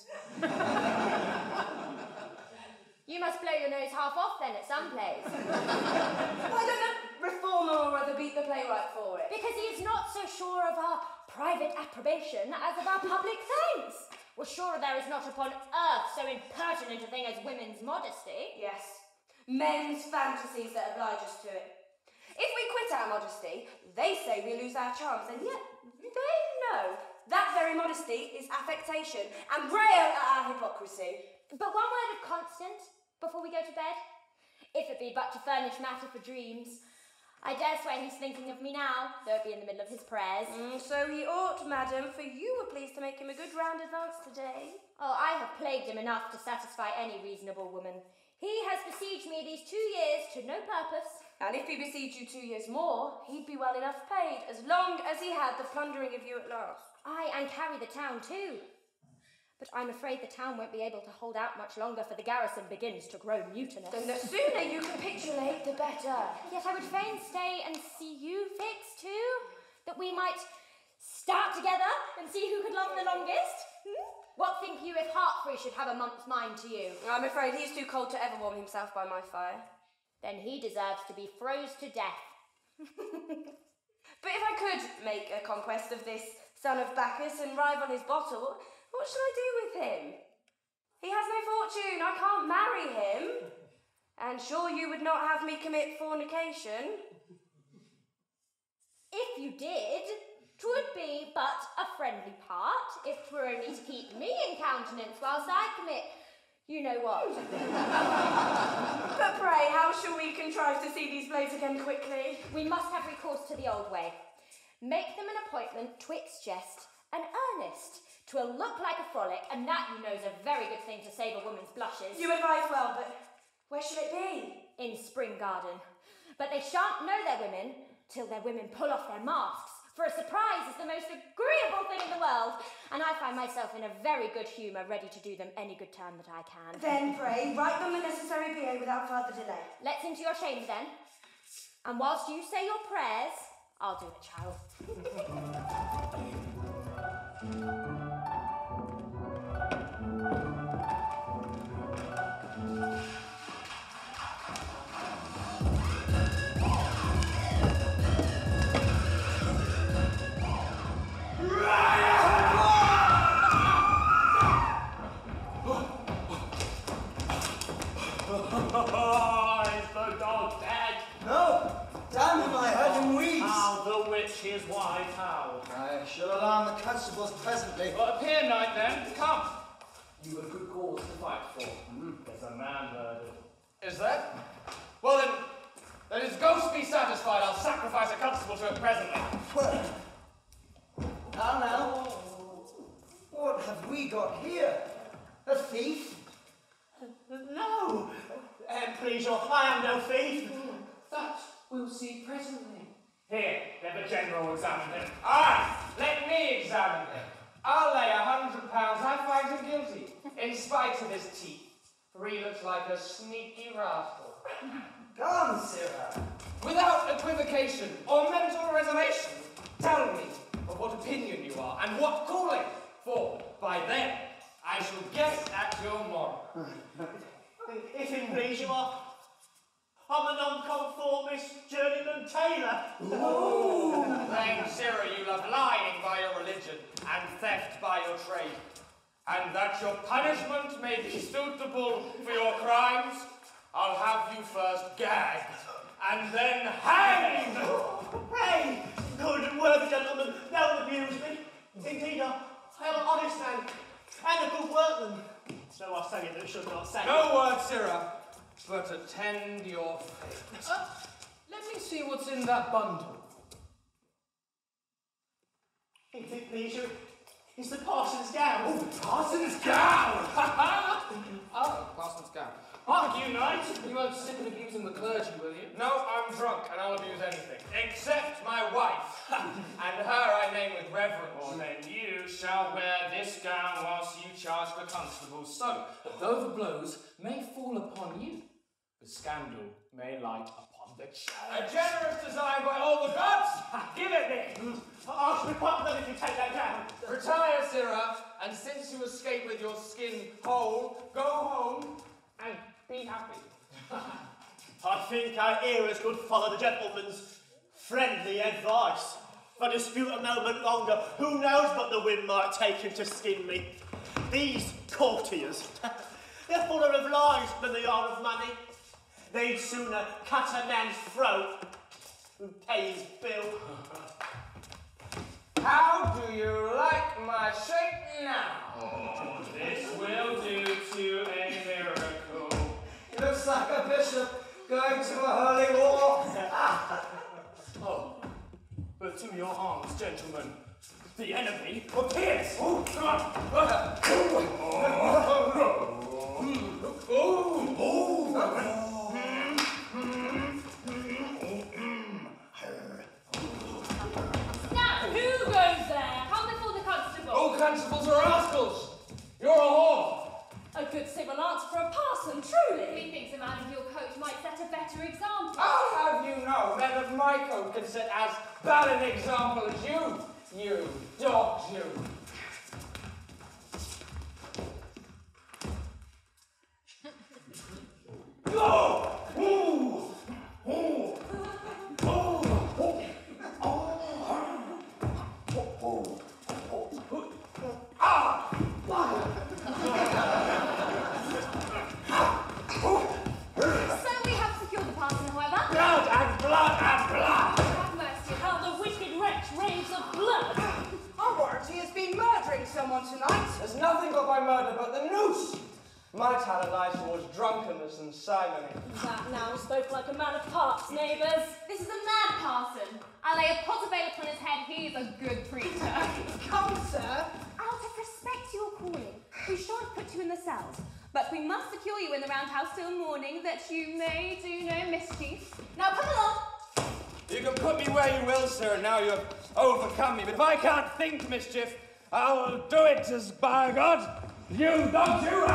You must blow your nose half off then at some plays. Why don't the reformer or other beat the playwright for it? Because he is not so sure of our private approbation as of our public thanks. Well, sure there is not upon earth so impertinent a thing as women's modesty. Yes, men's fantasies that oblige us to it. If we quit our modesty, they say we lose our charms, and yet they know that very modesty is affectation, and rail at our hypocrisy. But one word of Constant before we go to bed, if it be but to furnish matter for dreams. I dare swear he's thinking of me now, though it be in the middle of his prayers. So he ought, madam, for you were pleased to make him a good round advance today. Oh, I have plagued him enough to satisfy any reasonable woman. He has besieged me these 2 years to no purpose. And if he besieged you 2 years more, he'd be well enough paid, as long as he had the plundering of you at last. Aye, and carry the town too. But I'm afraid the town won't be able to hold out much longer, for the garrison begins to grow mutinous. Then the sooner you capitulate, the better. Yet I would fain stay and see you fix too, that we might start together and see who could love the longest. What think you if Heartfree should have a month's mind to you? I'm afraid he's too cold to ever warm himself by my fire. Then he deserves to be froze to death. But if I could make a conquest of this son of Bacchus and rival his bottle, what shall I do with him? He has no fortune, I can't marry him. And sure you would not have me commit fornication? If you did, 'twould be but a friendly part, if 'twere only to keep me in countenance whilst I commit you know what. But pray, how shall we contrive to see these blades again quickly? We must have recourse to the old way. Make them an appointment twixt jest and earnest. 'Twill look like a frolic, and that, you know, is a very good thing to save a woman's blushes. You advise well, but where shall it be? In Spring Garden. But they shan't know they're women till their women pull off their masks, for a surprise is the most agreeable thing in the world, and I find myself in a very good humour, ready to do them any good turn that I can. Then, pray, write them the necessary BA without further delay. Let's into your chamber, then. And whilst you say your prayers, I'll do it, child. Is the dog dead? No! Damn him, I heard him wheeze! How the witch his wife howled. I shall alarm the constables presently. Well, appear, knight, then. Come. You have good cause to fight for. There's a man murdered. Is there? Well, then, let his ghost be satisfied. I'll sacrifice a constable to it presently. Well, now, what have we got here? A thief? No! Please, I am no thief. That we'll see presently. Here, let the general examine him. Aye, let me examine him. I'll lay £100 I find him guilty, in spite of his teeth, for he looks like a sneaky rascal. Come, Sirrah. Without equivocation or mental reservation, tell me of what opinion you are and what calling, for by then I shall guess at your moral. If it please you, I'm a nonconformist journeyman tailor. Ooh. Then, Sirrah, you love lying by your religion and theft by your trade. And that your punishment may be suitable for your crimes, I'll have you first gagged and then hanged. Pray, good and worthy gentlemen, don't abuse me. Indeed, I am an honest man and a good workman. So I say that should not say. No word, Sirrah, but attend your fate. Let me see what's in that bundle. If it please you, it's the parson's gown. Oh, the parson's gown! Oh, parson's gown. Hark you, knight. You won't sit and abusing the clergy, will you? No, I'm drunk, and I'll abuse anything. Except my wife. And her I name with reverence. Well, then you shall wear this gown whilst you charge the constables, so that though the blows may fall upon you, the scandal may light upon the church. A generous design by all the gods! Give it me! I shall be quite glad if you take that down. Retire, Sirrah, and since you escape with your skin whole, go home and be happy. I think our ears could follow the gentleman's friendly advice. If I dispute a moment longer, who knows but the wind might take him to skin me. These courtiers, they're fuller of lies than they are of money. They'd sooner cut a man's throat than pay his bill. How do you like my shape now? Oh, this will do to a miracle. He looks like a bishop going to a holy war. Oh, but to your arms, gentlemen. The enemy appears. Oh, come on. Now, who goes there? Come before the constable. Oh, constables are rascals. You're a whore. A good civil answer for a parson, truly. Methinks a man in your coat might set a better example. I'll have you know, men of my coat can set as bad an example as you. You dog, you. Oh! Ooh! Ooh! Oh! Ah! So we have secured the parson, however. Blood and blood and blood! Have mercy, how the wicked My talent lies towards drunkenness and simony. That now spoke like a man of parts, neighbours. This is a mad parson. I lay a pot of ale upon his head, he's a good preacher. Come, sir. Out of respect to your calling, we shan't put you in the cells, but we must secure you in the roundhouse till morning, that you may do no mischief. Now come along. You can put me where you will, sir, now you've overcome me, but if I can't think mischief, I'll do it as by God. You don't you?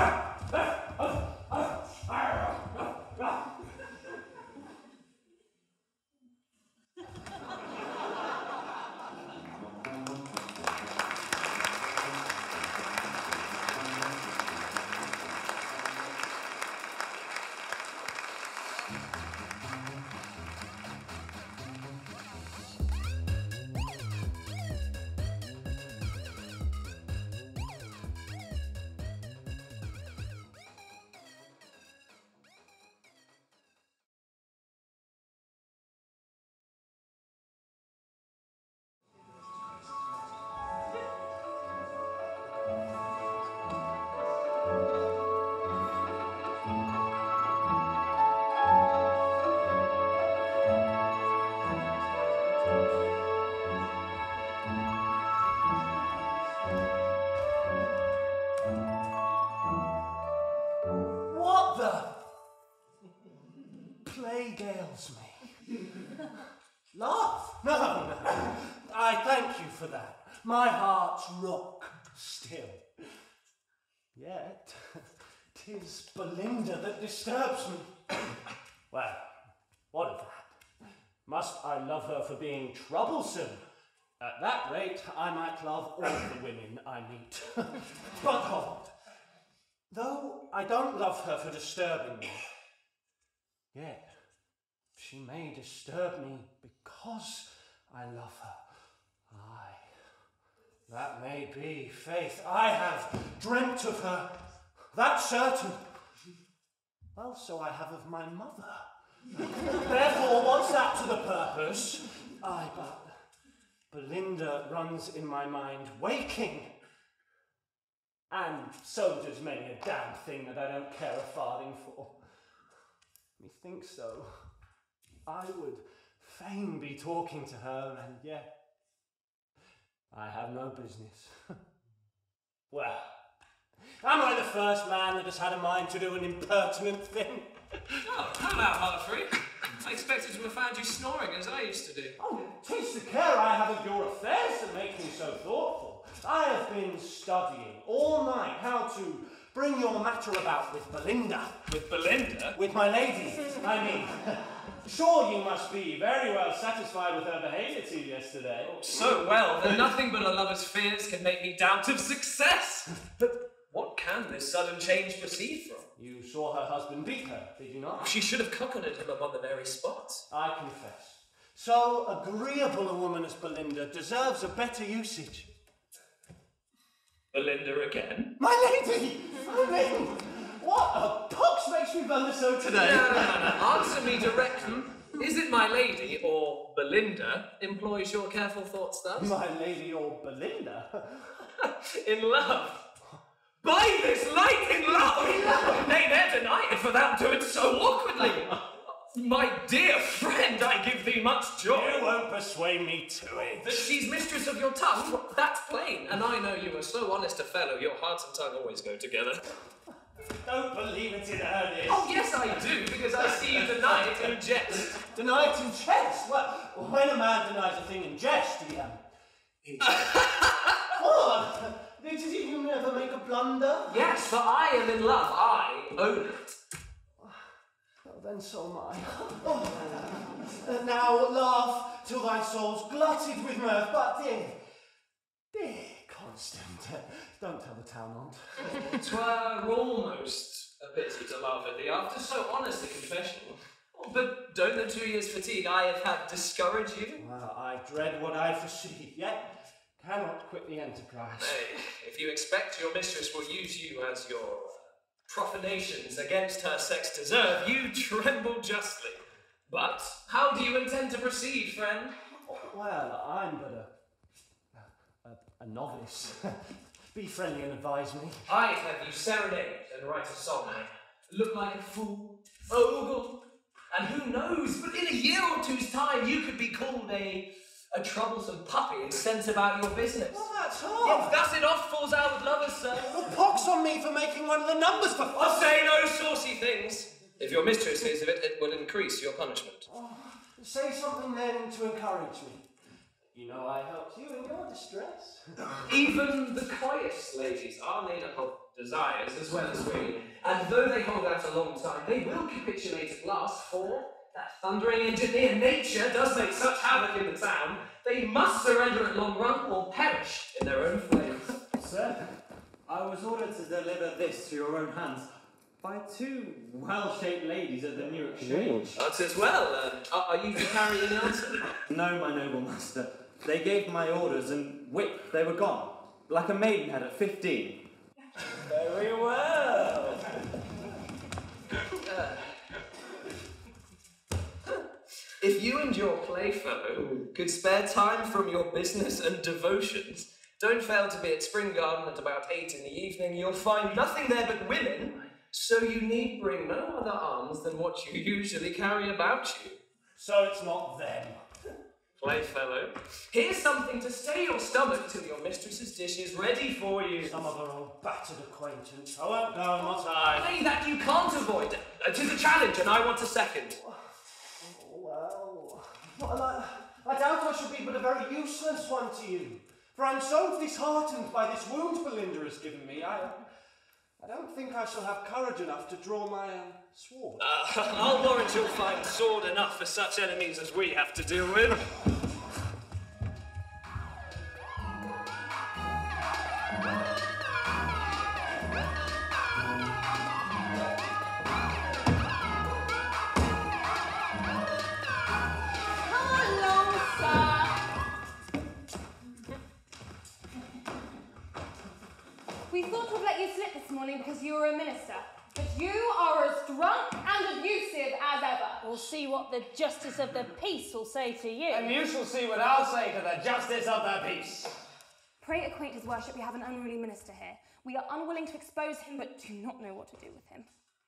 What the plague ails me? Laugh? No. I thank you for that. My heart's rock still. Yet, 'tis Belinda that disturbs me. Well, what of that? Must I love her for being troublesome? At that rate, I might love all the women I meet. But hold. Though I don't love her for disturbing me, yet she may disturb me because I love her. Aye, that may be, faith. I have dreamt of her, that's certain. Well, so I have of my mother. Therefore, what's that to the purpose? Aye, but Belinda runs in my mind waking. And so does many a damn thing that I don't care a farthing for. Methinks so. I would fain be talking to her, and yet I have no business. Well, am I the first man that has had a mind to do an impertinent thing? Oh, hello, Humphrey. I expected to have found you snoring as I used to do. Oh, 'tis the care I have of your affairs that make me so thoughtful. I have been studying all night how to bring your matter about with Belinda. With Belinda? With my lady, I mean. Sure, you must be very well satisfied with her behaviour to you yesterday. Oh, so well that nothing but a lover's fears can make me doubt of success. But what can this sudden change proceed from? You saw her husband beat her, did you not? She should have cockerned him upon the very spot. I confess. So agreeable a woman as Belinda deserves a better usage. Belinda again? My lady! I mean, what a pox makes me blunder so today? No. Answer me directly. Is it my lady or Belinda employs your careful thoughts thus? My lady or Belinda? In love. By this light in love! Nay, dare deny it, for thou do it so awkwardly. My dear friend, I give thee much joy. You won't persuade me to it. That she's mistress of your tongue, that's plain. And I know you are so honest a fellow, your heart and tongue always go together. Don't believe it in earnest. Oh, yes, I do, because I see you deny it in jest. Deny it in jest? Well, when a man denies a thing in jest, he What? Did you never make a blunder? Yes, for I am in love. I own it. Oh, then so am I. Oh. Now laugh till thy soul's glutted with mirth, but dear Constant, don't tell the town aunt. 'Twere almost a pity to laugh at thee after so honest a confession. But don't the 2 years' fatigue I have had discourage you? Well, I dread what I foresee, yet cannot quit the enterprise. Nay, if you expect your mistress will use you as your profanations against her sex deserve, you tremble justly. But how do you intend to proceed, friend? Well, I'm but a novice. Be friendly and advise me. I'd have you serenade and write a song. Look like a fool, ogle, and who knows, but in a year or two's time you could be called a troublesome puppy and sent about your business. Well, that's hard. If thus it oft falls out with lovers, sir. Well, pox on me for making one of the numbers for... I'll say no saucy things. If your mistress hears of it, it will increase your punishment. Oh, say something then to encourage me. You know I helped you in your distress. Even the coyest ladies are made up of desires as well as we, and though they hold out a long time, they will capitulate at last, for that thundering engineer nature does make such havoc in the town, they must surrender at long run or perish in their own flames. Sir, I was ordered to deliver this to your own hands by two well-shaped ladies at the New Exchange. That's as well. Are you to carry any answer? No, my noble master. They gave my orders and whip, they were gone. Like a maidenhead at 15. Very well. If you and your playfellow could spare time from your business and devotions, don't fail to be at Spring Garden at about 8 in the evening. You'll find nothing there but women, so you need bring no other arms than what you usually carry about you. So it's not them. Playfellow, here's something to stay your stomach till your mistress's dish is ready for you. Some of her old battered acquaintance. I won't go, not I. Hey, that you can't avoid. 'Tis a challenge, and I want a second. Well, I doubt I shall be but a very useless one to you, for I'm so disheartened by this wound Belinda has given me. I don't think I shall have courage enough to draw my sword. I'll warrant you'll find sword enough for such enemies as we have to deal with. We thought we'd let you slip this morning because you were a minister, but you are as drunk and abusive as ever. We'll see what the Justice of the Peace will say to you. And you shall see what I'll say to the Justice of the Peace. Pray acquaint his worship, we have an unruly minister here. We are unwilling to expose him, but do not know what to do with him.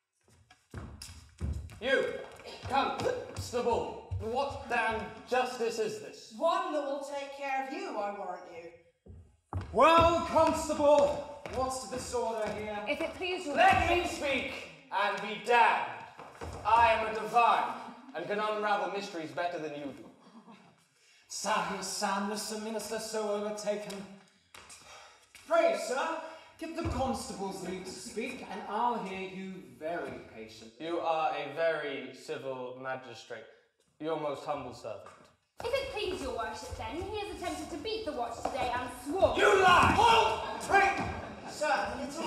You, constable, what damn justice is this? One that will take care of you, I warrant you. Well, constable, what's the disorder here? If it please your Let me speak and be damned. I am a divine and can unravel mysteries better than you do. Sadness, the minister so overtaken. Pray, sir, give the constables leave to speak, and I'll hear you very patiently. You are a very civil magistrate. Your most humble servant. If it please your worship, then, he has attempted to beat the watch today and swore... You lie! Hold! Pray! Sir,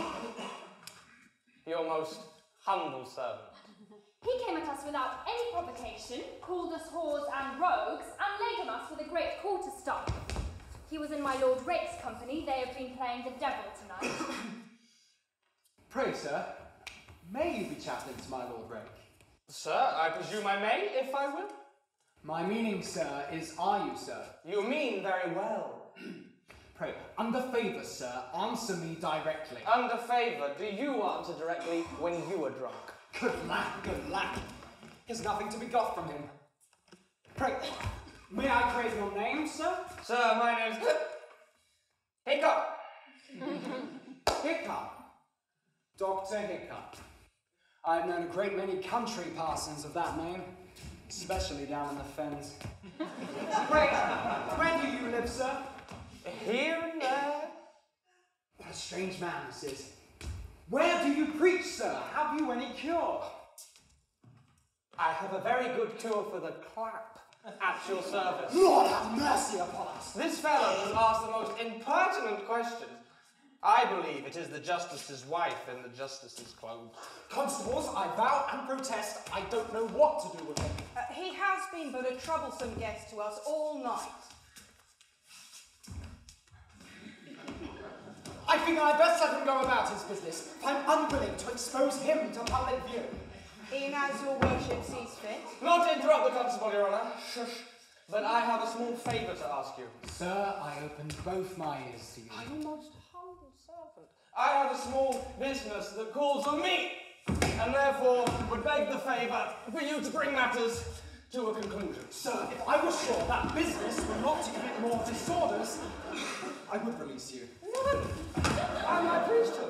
Your most humble servant. He came at us without any provocation, called us whores and rogues, and laid on us with a great quarterstaff. He was in my Lord Rake's company. They have been playing the devil tonight. Pray, sir, may you be chaplain to my Lord Rake? Sir, I presume I may, if I will. My meaning, sir, is are you, sir? You mean very well. Pray, under favour, sir, answer me directly. Under favour, do you answer directly when you are drunk? Good lad. There's nothing to be got from him. Pray, may I crave your name, sir? Sir, my name's Hiccup. Hiccup. Dr. Hiccup. I've known a great many country parsons of that name, especially down in the fens. Pray, where do you live, sir? Here and there. What a strange man this is. Where do you preach, sir? Have you any cure? I have a very good cure for the clap at your service. Lord have mercy upon us. This fellow has asked the most impertinent questions. I believe it is the justice's wife in the justice's clothes. Constables, I vow and protest I don't know what to do with him. He has been but a troublesome guest to us all night. I think I best let him go about his business. I'm unwilling to expose him to public view. E'en as your worship sees fit. Not to interrupt the constable, Your Honour. Shush. But I have a small favour to ask you. Sir, I open both my ears to you. I'm your most humble servant. I have a small business that calls on me, and therefore would beg the favour for you to bring matters to a conclusion. Sir, if I was sure that business were not to commit more disorders, I would release you. No, and my priesthood.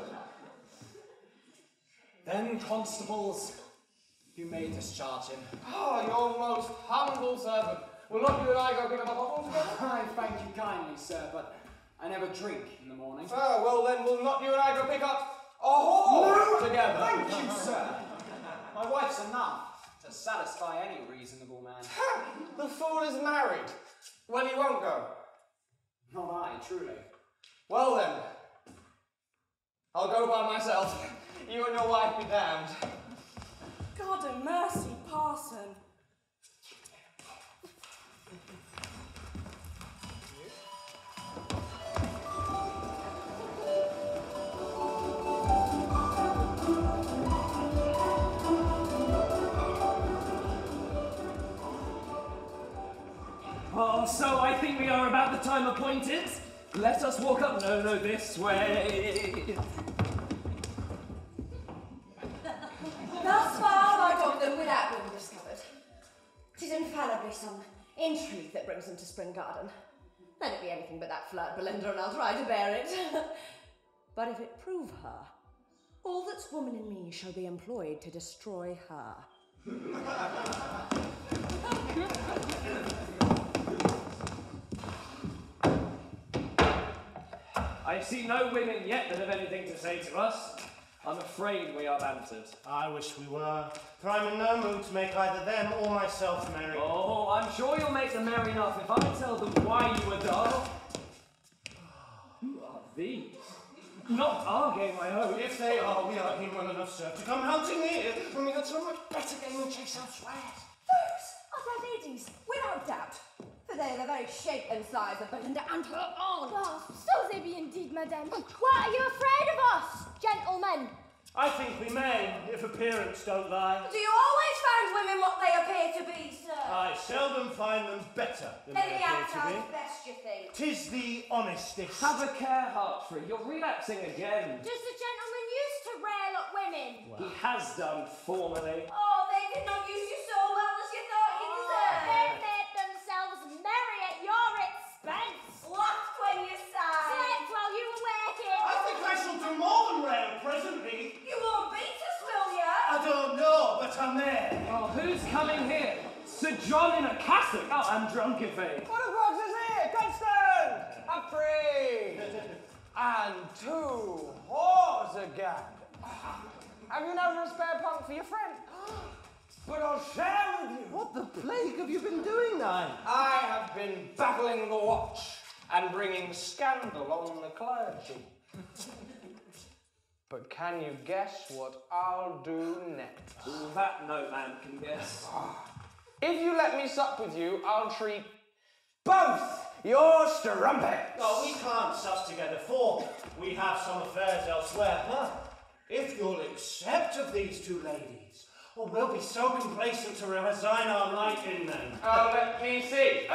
Then, constables, you may discharge him. Oh, your most humble servant. Will not you and I go pick up a bottle together? I thank you kindly, sir, but I never drink in the morning. Oh, well then, will not you and I go pick up a whore together? Thank you, sir. My wife's enough to satisfy any reasonable man. The fool is married. Well, he won't go. Not I, truly. Well then, I'll go by myself. You and your wife be damned. God a mercy, parson. Oh, so I think we are about the time appointed. Let us walk up. No, this way. Thus far, I got them without being discovered. 'Tis infallibly some intrigue that brings them to Spring Garden. Let it be anything but that flirt, Belinda, and I'll try to bear it. But if it prove her, all that's woman in me shall be employed to destroy her. I see no women yet that have anything to say to us. I'm afraid we are bantered. I wish we were, for I'm in no mood to make either them or myself merry. Oh, I'm sure you'll make them merry enough if I tell them why you were dull. Who are these? Not our game, I hope. If they are, we are keen well enough, sir, to come hunting here when we had so much better game and chase elsewhere. Those are their ladies, without doubt. For they are the very shape and size of Belinda and her aunt. Oh, so they be indeed, madame. What, are you afraid of us, gentlemen? I think we may, if appearance don't lie. Do you always find women what they appear to be, sir? I seldom find them better than Then they the appear to outside's be. best, you think? 'Tis the honestest. Have a care, Hartfree. You're relapsing again. Does the gentleman used to rail at women? He has done formerly. Oh, they did not use you so well as you thought you They deserved. made themselves merry at your expense. Laughed when you sighed. Slept while you were working. I think I shall do more than rail presently. You won't beat us, will ya? I don't know, but I'm there. Oh, who's coming here? Sir John in a cassock? Oh, I'm drunk if he. What the fox is here? Constance! A free! And 2 whores again. Have you never a spare punk for your friend? But I'll share with you. What the plague have you been doing now? I have been battling the watch and bringing scandal on the clergy. But can you guess what I'll do next? Ooh, that no man can guess. If you let me sup with you, I'll treat both your strumpets. Oh, we can't sup together, for we have some affairs elsewhere. Huh? If you'll accept of these 2 ladies, or we'll be so complacent to resign our right in them. Oh, let me see.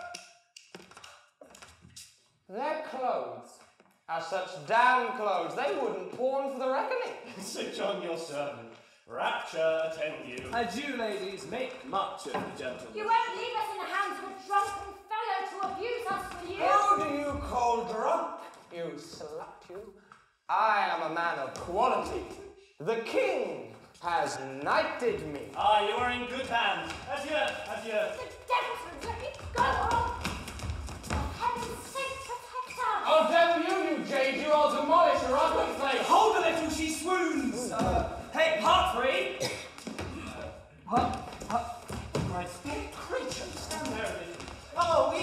Their clothes are such damn clothes, they wouldn't pawn for the reckoning. Sir John, your servant. Rapture attend you. Adieu, ladies. Make much of the gentlemen. You won't leave us in the hands of a drunken fellow to abuse us, will you? Who do you call drunk, you slut, you? I am a man of quality. The king has knighted me. Ah, you are in good hands. Adieu, adieu. The devil's let me go on. For heaven's sake, protect us. I'll tell you, you jade, you all demolish her ugly face. Hold a little, she swoons. Hey, Hartfree. My dear creature, stand there a minute. Oh,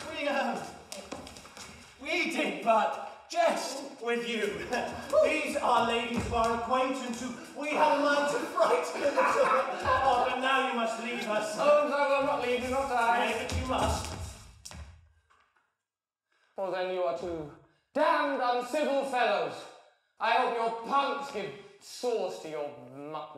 we did but jest with you. These are ladies of our acquaintance who we had a mind to fright. Oh, but now you must leave us. Oh, no, I'm not leaving, not I. Nay, but you must. Well, then you are 2 damned uncivil fellows. I hope your punks give sauce to your mutton.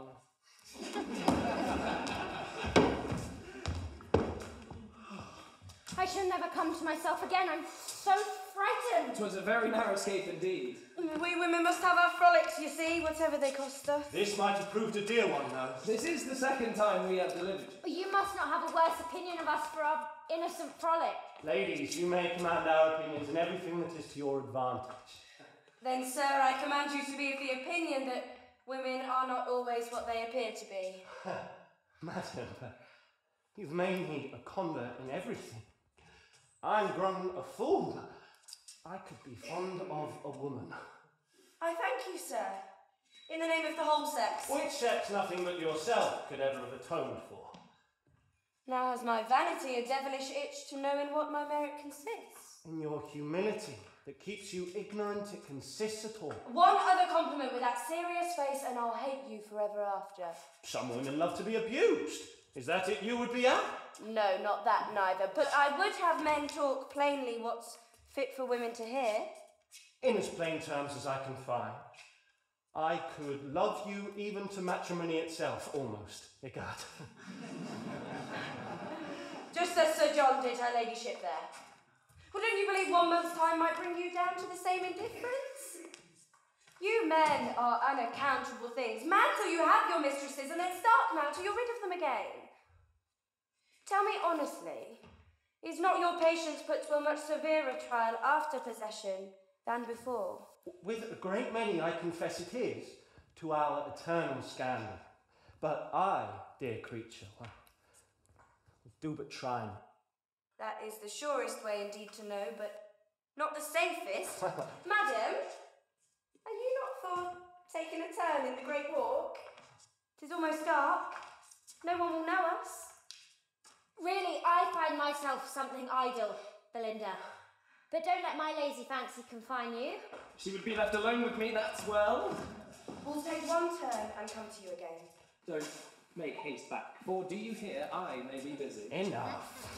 I shall never come to myself again. I'm so frightened. 'Twas a very narrow escape indeed. We women must have our frolics, you see, whatever they cost us. This might have proved a dear one, though. This is the second time we have delivered you. You must not have a worse opinion of us for our innocent frolic. Ladies, you may command our opinions in everything that is to your advantage. Then, sir, I command you to be of the opinion that women are not always what they appear to be. Madam, you've made me a convert in everything. I'm grown a fool. I could be fond of a woman. I thank you, sir. In the name of the whole sex. Which sex nothing but yourself could ever have atoned for. Now has my vanity a devilish itch to know in what my merit consists. In your humility that keeps you ignorant it consists at all. One other compliment with that serious face and I'll hate you forever after. Some women love to be abused. Is that it you would be at? No, not that neither. But I would have men talk plainly what's fit for women to hear. In as plain terms as I can find. I could love you even to matrimony itself, almost. Egad. Just as Sir John did her ladyship there. Well, don't you believe 1 month's time might bring you down to the same indifference? You men are unaccountable things. Mad till you have your mistresses and then stark mad till you're rid of them again. Tell me honestly, is not your patience put to a much severer trial after possession than before? With a great many, I confess it is, to our eternal scandal. But I, dear creature, well, do but try me. That is the surest way indeed to know, but not the safest. Madam, are you not for taking a turn in the Great Walk? 'Tis almost dark. No one will know us. Really, I find myself something idle, Belinda. But don't let my lazy fancy confine you. She would be left alone with me, that's well. We'll take one turn and come to you again. Don't make haste back, for do you hear, I may be busy. Enough.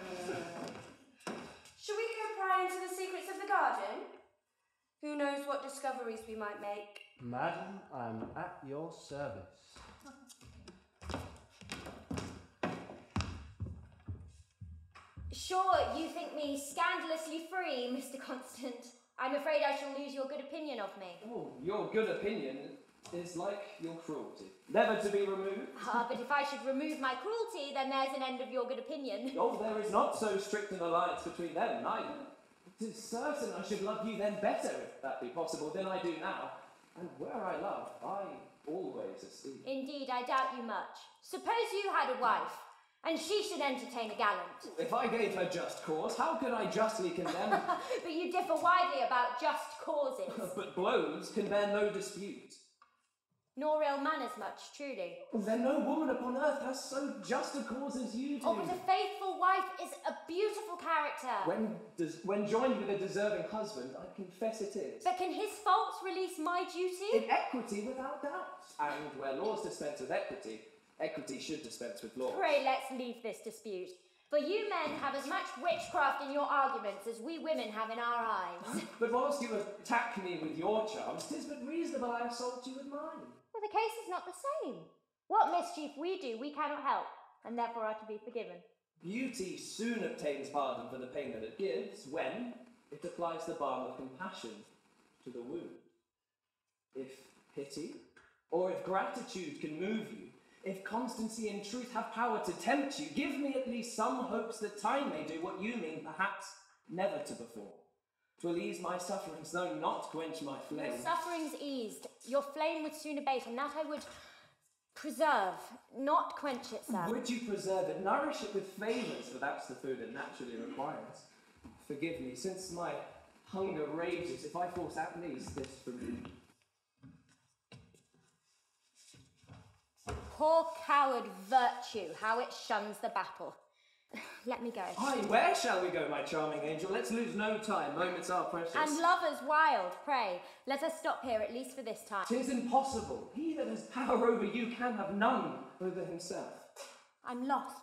Shall we go pry into the secrets of the garden? Who knows what discoveries we might make? Madam, I'm at your service. Sure, you think me scandalously free, Mr. Constant. I'm afraid I shall lose your good opinion of me. Oh, your good opinion is like your cruelty, never to be removed. Ah, but if I should remove my cruelty, then there's an end of your good opinion. Oh, there is not so strict an alliance between them, neither. 'Tis certain I should love you then better, if that be possible, than I do now. And where I love, I always esteem. Indeed, I doubt you much. Suppose you had a wife, and she should entertain a gallant. If I gave her just cause, how could I justly condemn? But you differ widely about just causes. But blows can bear no dispute. Nor ill manners much, truly. Then no woman upon earth has so just a cause as you do. Oh, but a faithful wife is a beautiful character. When joined with a deserving husband, I confess it is. But can his faults release my duty? In equity, without doubt. And where laws dispense with equity, equity should dispense with law. Pray, let's leave this dispute. For you men have as much witchcraft in your arguments as we women have in our eyes. But whilst you attack me with your charms, 'tis but reasonable I assault you with mine. Well, the case is not the same. What mischief we do, we cannot help, and therefore are to be forgiven. Beauty soon obtains pardon for the pain that it gives when it applies the balm of compassion to the wound. If pity, or if gratitude can move you, if constancy and truth have power to tempt you, give me at least some hopes that time may do what you mean perhaps never to perform. 'Twill ease my sufferings, though not quench my flame. Your sufferings eased, your flame would soon abate, and that I would preserve, not quench itself. Would you preserve it, nourish it with favours, for that's the food it naturally requires. Forgive me, since my hunger rages, if I force at least this from you. Poor coward virtue, how it shuns the battle. Let me go. Aye, where shall we go, my charming angel? Let's lose no time, moments are precious. And lovers wild, pray, let us stop here, at least for this time. 'Tis impossible. He that has power over you can have none over himself. I'm lost.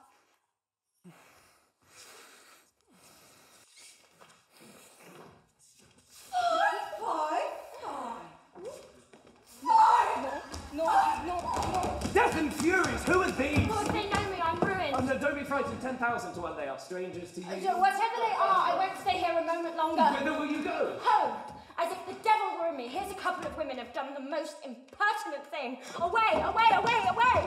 Death and furies, who are these? Oh, if they know me, I'm ruined. Oh, no, don't be frightened. invited 10,000 to one they are strangers to you. Whatever they are, I won't stay here a moment longer. Whither will you go? Home! As if the devil were in me. Here's a couple of women have done the most impertinent thing. Away, away, away, away!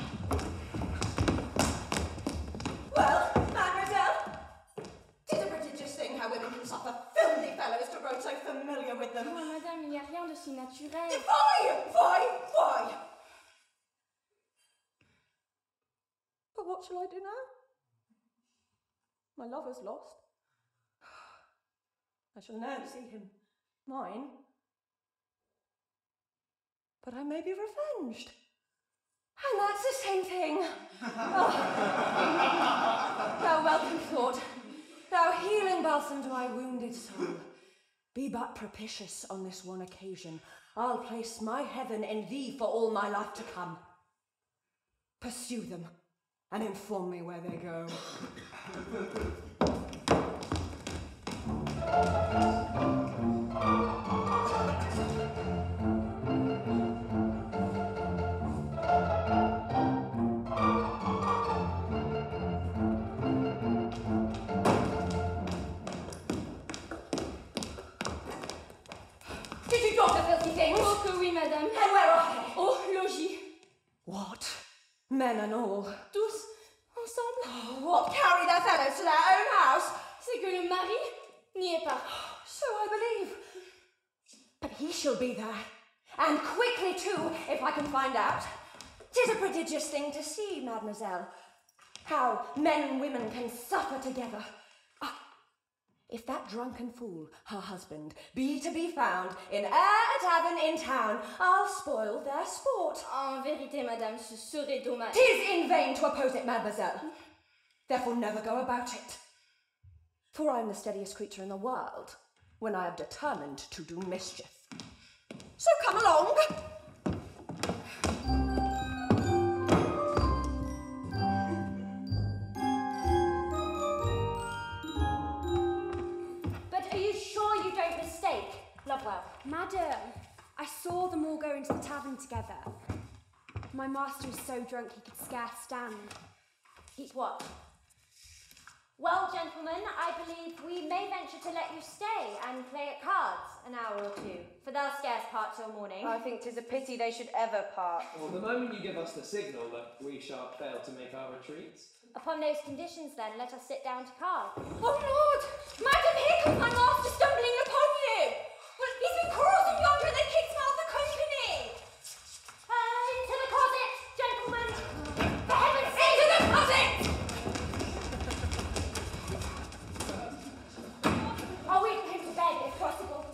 Well, mademoiselle, 'tis a prodigious thing how women can suffer filthy fellows to grow so familiar with them. Oh, madame, il n'y a rien de si naturel. Why? But what shall I do now? My lover's lost. I shall never see him. Mine. But I may be revenged. And that's the same thing. Oh. Thou welcome thought, thou healing balsam to my wounded soul, be but propitious on this one occasion. I'll place my heaven in thee for all my life to come. Pursue them and inform me where they go. Did you drop the filthy things? Oh, que oui, madame. And where are they? Au logis. What? Men and all? Tous ensemble. What? Carry their fellows to their own house? C'est que le mari n'y est pas. So I believe. But he shall be there. And quickly too, if I can find out. 'Tis a prodigious thing to see, mademoiselle. How men and women can suffer together. If that drunken fool, her husband, be to be found in a tavern in town, I'll spoil their sport. En vérité, madame, ce serait dommage. 'Tis in vain to oppose it, mademoiselle. Therefore never go about it. For I am the steadiest creature in the world when I am determined to do mischief. So come along. Lovewell. Madam, I saw them all go into the tavern together. My master was so drunk he could scarce stand. He's what? Well, gentlemen, I believe we may venture to let you stay and play at cards an hour or two, for thou scarce part till morning. I think 'tis a pity they should ever part. Well, the moment you give us the signal that we shan't fail to make our retreats. Upon those conditions, then, let us sit down to cards. Oh, Lord! Madam, here comes my master stumbling upon you! He's been crossing yonder and they kicked out the company! Into the closet, gentlemen! For heaven's sake, into the closet! I'll wait for him to bed, if possible.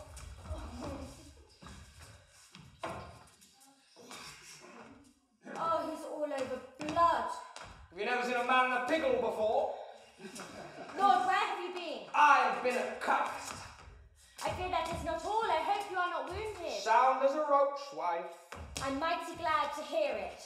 Oh, he's all over blood. Have you never seen a man in a pickle before? Lord, where have you been? I've been accursed. I fear that is not all. I hope you are not wounded. Sound as a roach, wife. I'm mighty glad to hear it.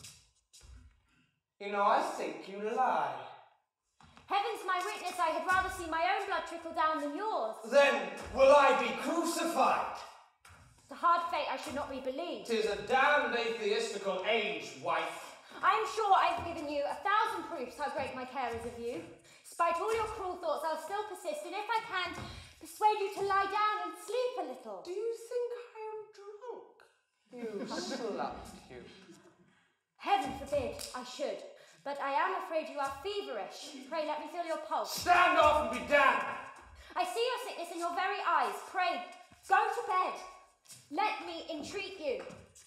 You know, I think you lie. Heaven's my witness, I had rather see my own blood trickle down than yours. Then will I be crucified? It's a hard fate I should not be believed. 'Tis a damned atheistical age, wife. I am sure I've given you 1,000 proofs how great my care is of you. Despite all your cruel thoughts, I'll still persist, and if I can, persuade you to lie down and sleep a little. Do you think I am drunk? You slut, you. Heaven forbid I should, but I am afraid you are feverish. Pray let me feel your pulse. Stand off and be damned! I see your sickness in your very eyes. Pray, go to bed. Let me entreat you.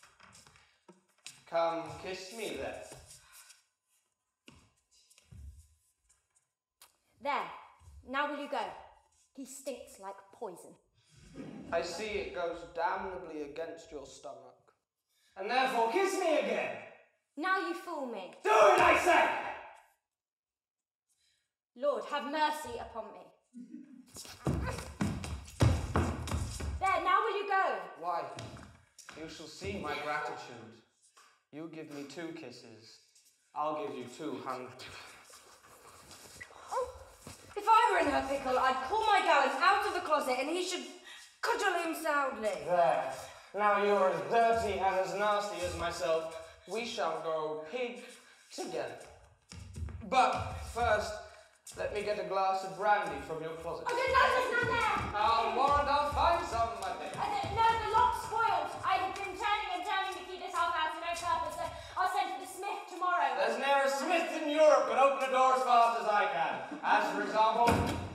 Come, kiss me then. There. Now will you go? He stinks like poison. I see it goes damnably against your stomach. And therefore kiss me again! Now you fool me. Do it, I say! Lord, have mercy upon me. There, now will you go? Why? You shall see my gratitude. You give me 2 kisses. I'll give you 200. If I were in her pickle, I'd pull my gallant out of the closet and he should cudgel him soundly. There. Now you're as dirty and as nasty as myself. We shall go pig together. But first, let me get a glass of brandy from your closet. Oh, no, there's none there. I'll warrant I'll find some, my dear. No, the lock's spoiled. I've been turning and turning to keep this half out to no purpose. I'll send for the smith tomorrow. There's ne'er a smith in Europe can open a door as fast as I can. As, for example...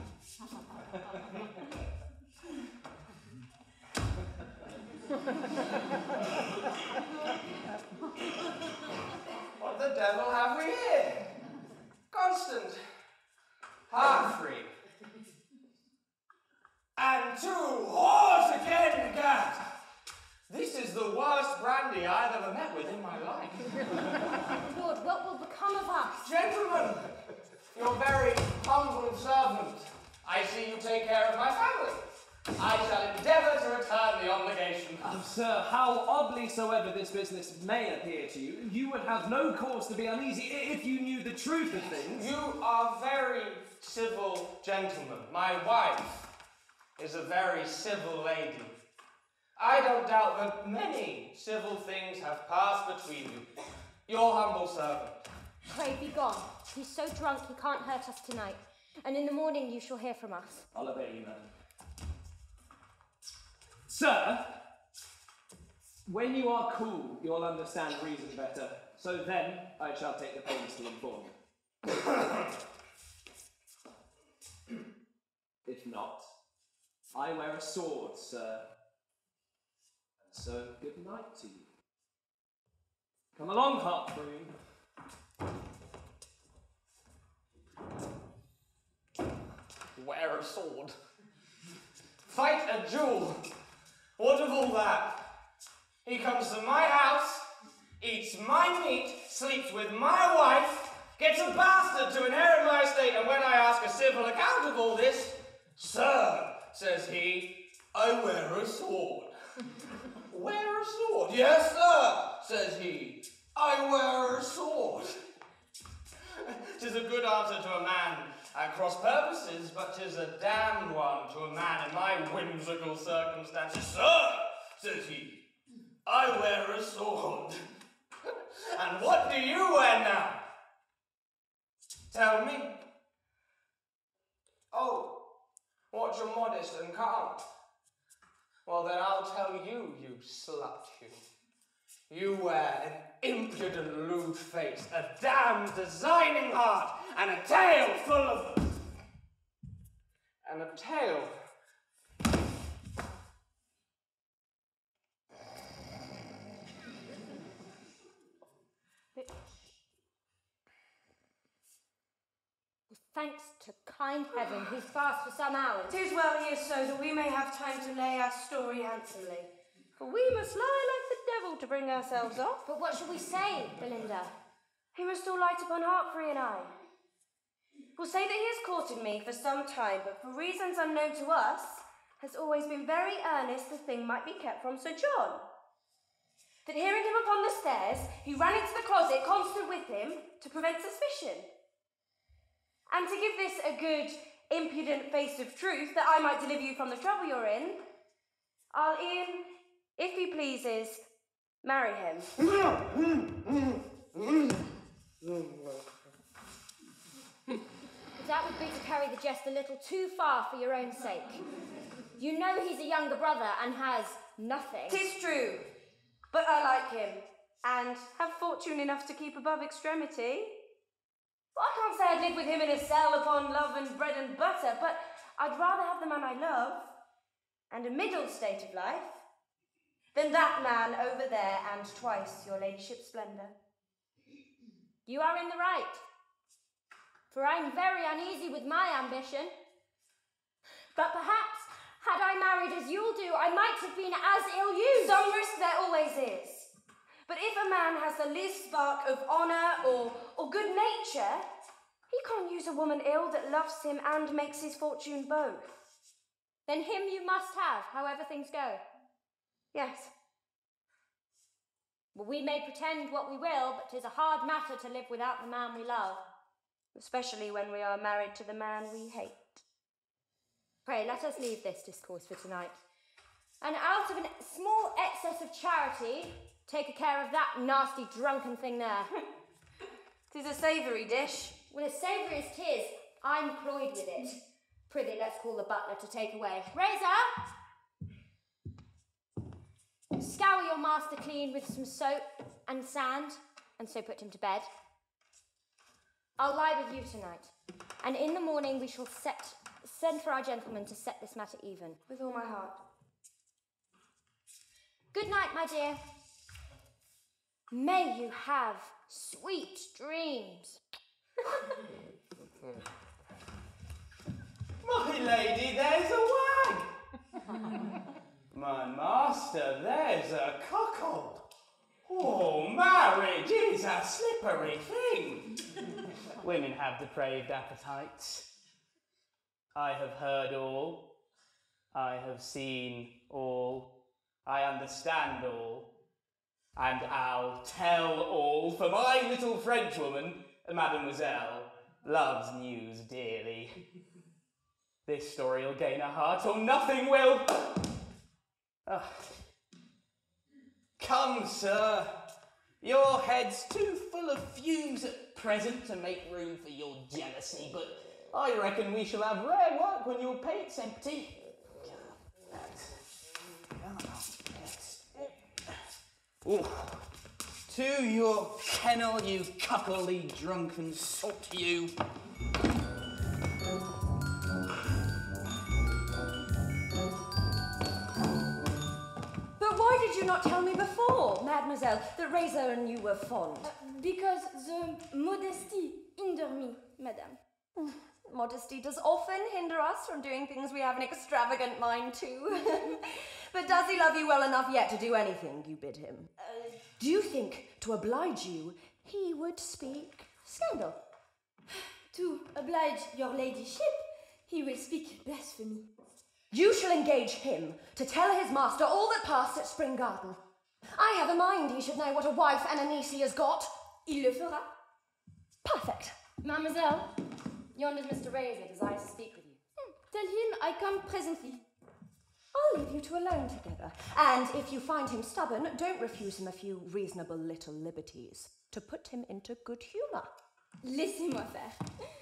What the devil have we here? Constant. Half-free. And 2 whores again, gad! This is the worst brandy I've ever met with in my life. Lord, what will become of us? Gentlemen, your very humble servant. I see you take care of my family. I shall endeavour to return the obligation. Sir, how oddly soever this business may appear to you, you would have no cause to be uneasy if you knew the truth of things. You are very civil gentlemen. My wife is a very civil lady. I don't doubt that many civil things have passed between you. Your humble servant. Pray be gone. He's so drunk he can't hurt us tonight. And in the morning you shall hear from us. I'll obey you, madam. Sir, when you are cool, you'll understand reason better. So then, I shall take the pains to inform you. If not, I wear a sword, sir. And so, good night to you. Come along, Heartbroom. Wear a sword. Fight a duel. What of all that? He comes to my house, eats my meat, sleeps with my wife, gets a bastard to inherit my estate, and when I ask a civil account of all this, "Sir," says he, "I wear a sword." "Wear a sword?" "Yes, sir," says he, "I wear a sword." 'Tis a good answer to a man at cross purposes, but 'tis a damned one to a man in my whimsical circumstances. "Sir," says he, "I wear a sword." "And what do you wear now?" "Tell me." "Oh, what you're modest and calm." "Well, then I'll tell you, you slut, you. You wear an impudent lewd face, a damned designing heart, and a tail full of... and a tail... Thanks to kind heaven, he's fast for some hours. 'Tis well he is so that we may have time to lay our story handsomely. For we must lie like the devil to bring ourselves off. But what shall we say, Belinda? He must all light upon Heartfree and I. We'll say that he has courted me for some time, but for reasons unknown to us, has always been very earnest the thing might be kept from Sir John. That hearing him upon the stairs, he ran into the closet, constant with him, to prevent suspicion. And to give this a good, impudent face of truth, that I might deliver you from the trouble you're in, I'll e'en, if he pleases, marry him. That would be to carry the jest a little too far for your own sake. You know he's a younger brother and has nothing. 'Tis true, but I like him, and have fortune enough to keep above extremity. Well, I can't say I'd live with him in a cell upon love and bread and butter, but I'd rather have the man I love, and a middle state of life, than that man over there and twice your ladyship's splendour. You are in the right, for I'm very uneasy with my ambition. But perhaps, had I married as you'll do, I might have been as ill-used. Some risk there always is. But if a man has the least spark of honour or good nature, he can't use a woman ill that loves him and makes his fortune both. Then him you must have, however things go. Yes. Well, we may pretend what we will, but 'tis a hard matter to live without the man we love. Especially when we are married to the man we hate. Pray, let us leave this discourse for tonight. And out of a small excess of charity, take care of that nasty drunken thing there. 'Tis a savoury dish. Well, as savoury as 'tis, I'm cloyed with it. Prithee, let's call the butler to take away. Razor! Scour your master clean with some soap and sand, and so put him to bed. I'll lie with you tonight, and in the morning we shall send for our gentleman to set this matter even. With all my heart. Good night, my dear. May you have sweet dreams. My lady, there's a wag! My master, there's a cuckold. Oh, marriage is a slippery thing. Women have depraved appetites. I have heard all. I have seen all. I understand all. And I'll tell all, for my little Frenchwoman, Mademoiselle, loves news dearly. This story'll gain her heart, or nothing will. Come, sir. Your head's too full of fumes at present to make room for your jealousy, but I reckon we shall have rare work when your pate's empty. Ooh. To your kennel, you cuckoldly drunken sot, you. But why did you not tell me before, Mademoiselle, that Razor and you were fond? Because the modesty hinder me, madame. Modesty does often hinder us from doing things we have an extravagant mind to. But does he love you well enough yet to do anything you bid him? Do you think, to oblige you, he would speak scandal? To oblige your ladyship, he will speak blasphemy. You shall engage him to tell his master all that passed at Spring Garden. I have a mind he should know what a wife and a niece he has got. Il le fera. Perfect. Mademoiselle, yonder's Mr. Razor desires to speak with you. Tell him I come presently. I'll leave you two alone together. And if you find him stubborn, don't refuse him a few reasonable little liberties to put him into good humour. Laissez-moi faire.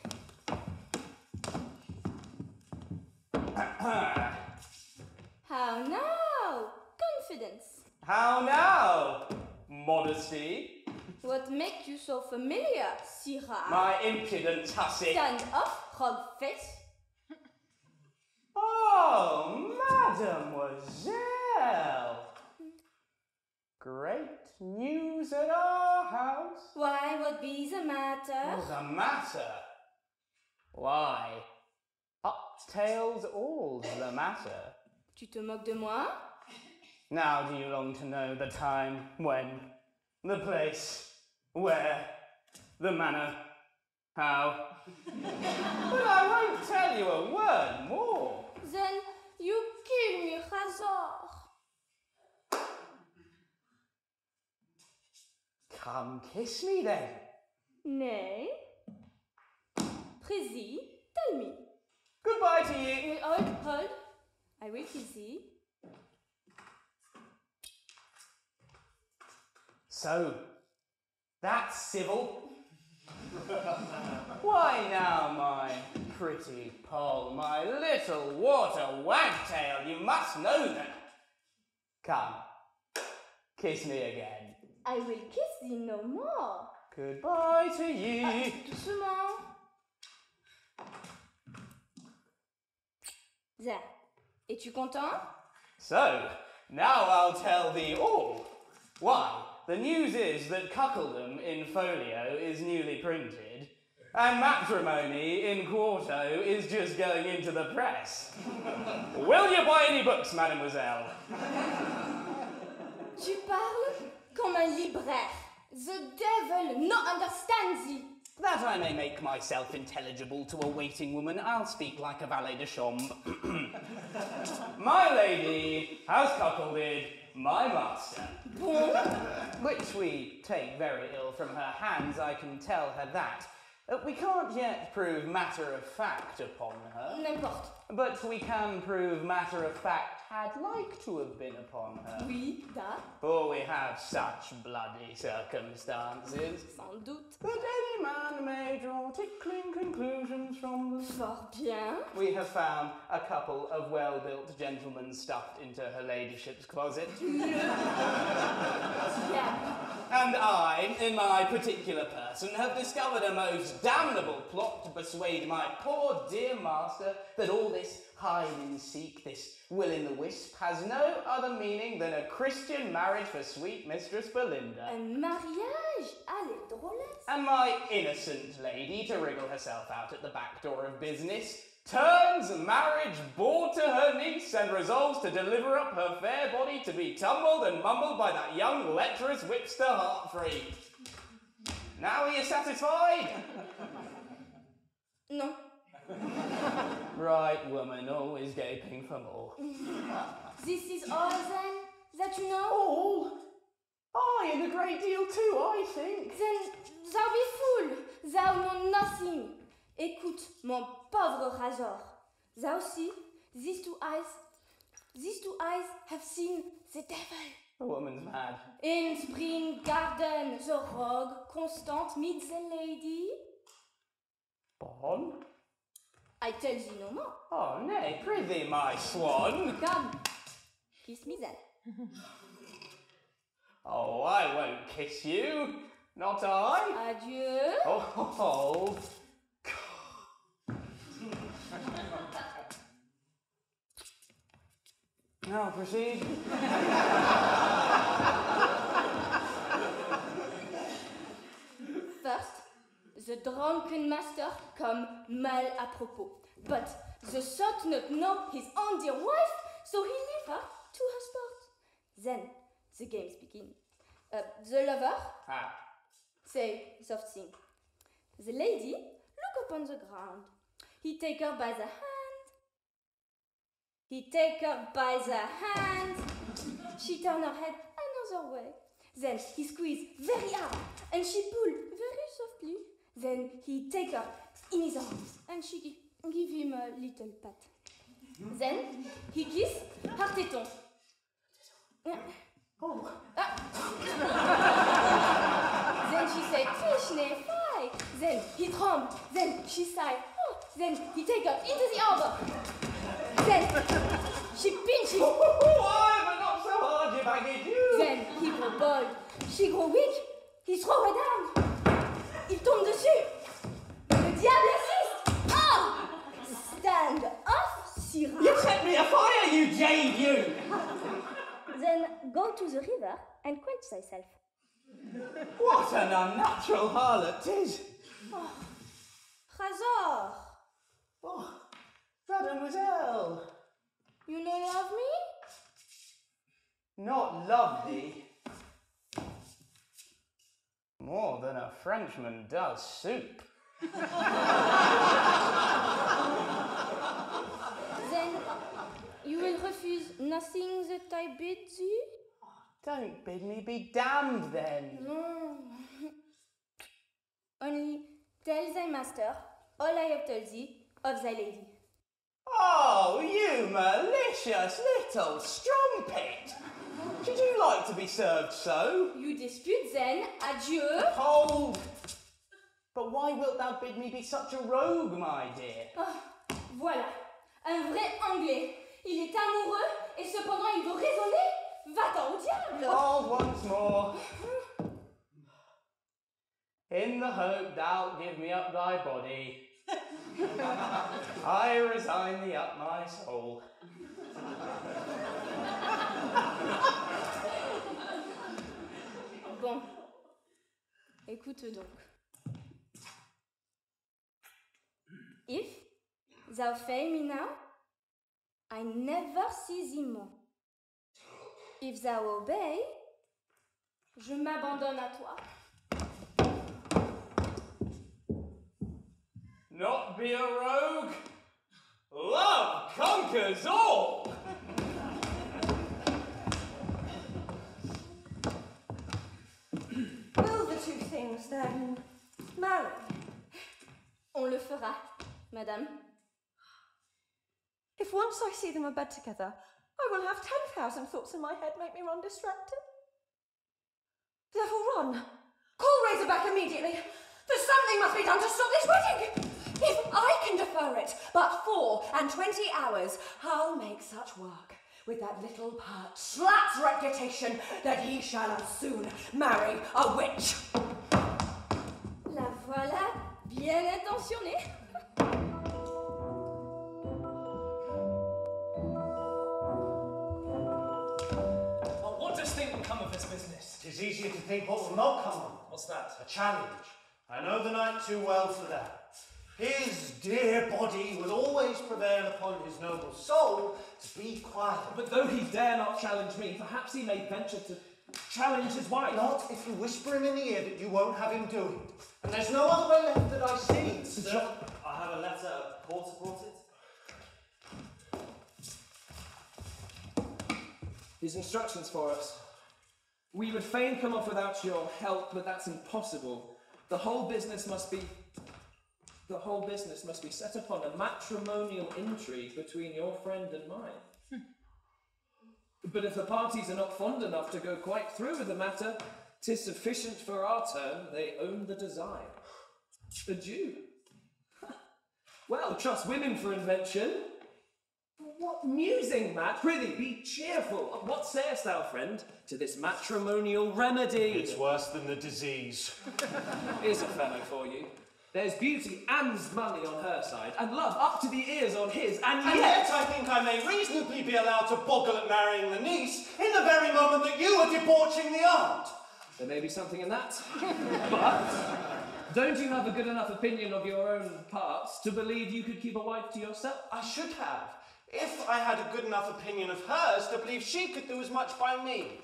How now? Confidence. How now? Modesty. What makes you so familiar, Syrah? My impudent hussy. Stand up, frog face. Oh, Mademoiselle. Great news at our house. Why, what be the matter? The matter? Why, uptails all's the matter. Tu te moques de moi? Now do you long to know the time, when, the place, where, the manner, how? But I won't tell you a word more. Then you kill me, Razor. Come kiss me then. Nay. Prithee, tell me. Goodbye to you. Wait, hold. I will kiss thee. So, that's civil. Why now, my pretty Poll, my little water wagtail, you must know that. Come, kiss me again. I will kiss thee no more. Goodbye to you. Doucement. There. Es-tu content? So, now I'll tell thee all. Why, the news is that Cuckoldom in folio is newly printed, and Matrimony in quarto is just going into the press. Will you buy any books, mademoiselle? Tu parles comme un libraire. The devil not understands thee. That I may make myself intelligible to a waiting woman, I'll speak like a valet de chambre. My lady has cuckolded my master. Bon. Which we take very ill from her hands, I can tell her that. We can't yet prove matter of fact upon her. N'importe. But we can prove matter of fact had like to have been upon her. Oui, that. For we have such bloody circumstances. Sans doute. That any man may draw your tickling conclusions from the... Fort bien. We have found a couple of well-built gentlemen stuffed into her ladyship's closet. And I, in my particular person, have discovered a most damnable plot to persuade my poor dear master that all this hide-and-seek, this will-in-the-wisp, has no other meaning than a Christian marriage for sweet Mistress Belinda. Un mariage? Allez, drôlesse. And my innocent lady, to wriggle herself out at the back door of business, turns marriage bore to her niece and resolves to deliver up her fair body to be tumbled and mumbled by that young lecherous whipster Heartfree. Now are you satisfied? No. Right woman, always gaping for more. This is all then that you know? All? I, and a great deal too, I think. Then thou be fool, thou know nothing. Écoute, mon pauvre Razor. Thou see, these two eyes have seen the devil. The woman's mad. In spring garden, the rogue Constant meets the lady. Bon? I tell thee no more. Oh, nay, prithee, my swan. Come, kiss me then. Oh, I won't kiss you. Not I. Adieu. Oh. Now proceed. First, the drunken master come mal à propos, but the sot not know his own dear wife, so he leave her to her sport. Then the games begin. The lover say soft thing. The lady look upon the ground. He take her by the hand. She turn her head another way. Then he squeeze very hard, and she pull very softly. Then he take her in his arms, and she give him a little pat. Then he kiss her téton. Oh. Then she say, Tischne, fly. Then he tremble. Then she sigh. Oh. Then he take her into the arbor. Then she pinch him. Why, but not so hard, you baggage you. Then he grow bold. She grow weak. He throw her down. Il tombe dessus. Le diable assiste. Oh! Stand off, Syrah. You set me afire, you jade, you. Then go to the river and quench thyself. What an unnatural harlot 'tis. Oh. Razor. Oh, mademoiselle. You no love me? Not love thee. More than a Frenchman does soup. Then you will refuse nothing that I bid thee? Don't bid me be damned then. No. Only tell thy master all I have told thee of thy lady. Oh, you malicious little strumpet! Should you like to be served so? You dispute then, adieu. Hold! But why wilt thou bid me be such a rogue, my dear? Oh, voilà, un vrai Anglais. Il est amoureux et cependant il veut raisonner. Va-t'en au diable! Hold once more. In the hope thou'lt give me up thy body, I resign thee up my soul. Bon, écoute donc. If thou fail me now, I never see thee more. If thou obey, je m'abandonne à toi. Not be a rogue. Love conquers all. Will the two things then marry? On le fera, madame. If once I see them abed together, I will have 10,000 thoughts in my head make me run distracted. Therefore run. Call Razorback immediately. There's something Something must be done to stop this wedding. If I can defer it but 4 and 20 hours, I'll make such work with that little pert slap's reputation that he shall as soon marry a witch. La voilà, bien intentionnée. What does think will come of this business? It is easier to think what will not come of. What's that? A challenge. I know the knight too well for that. His dear body will always prevail upon his noble soul to be quiet. But though he dare not challenge me, perhaps he may venture to challenge his wife. Not if you whisper him in the ear that you won't have him do it. And there's no other way left that I see. Sir, I have a letter. Porter brought it. His instructions for us. We would fain come off without your help, but that's impossible. The whole business must be set upon a matrimonial intrigue between your friend and mine. But if the parties are not fond enough to go quite through with the matter, 'tis sufficient for our turn, they own the design. Adieu. Well, trust women for invention. What musing, Matt? Prithee, be cheerful. What sayest thou, friend, to this matrimonial remedy? It's worse than the disease. Here's a fellow for you. There's beauty and money on her side, and love up to the ears on his, and yet I think I may reasonably be allowed to boggle at marrying the niece in the very moment that you are debauching the aunt. There may be something in that. But don't you have a good enough opinion of your own parts to believe you could keep a wife to yourself? I should have, if I had a good enough opinion of hers to believe she could do as much by me.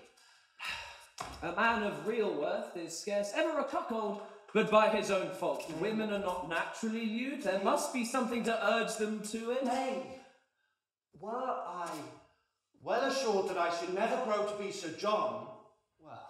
A man of real worth is scarce ever a cuckold, but by his own fault. Women are not naturally lewd. There must be something to urge them to it. Nay, were I well assured that I should never grow to be Sir John, well,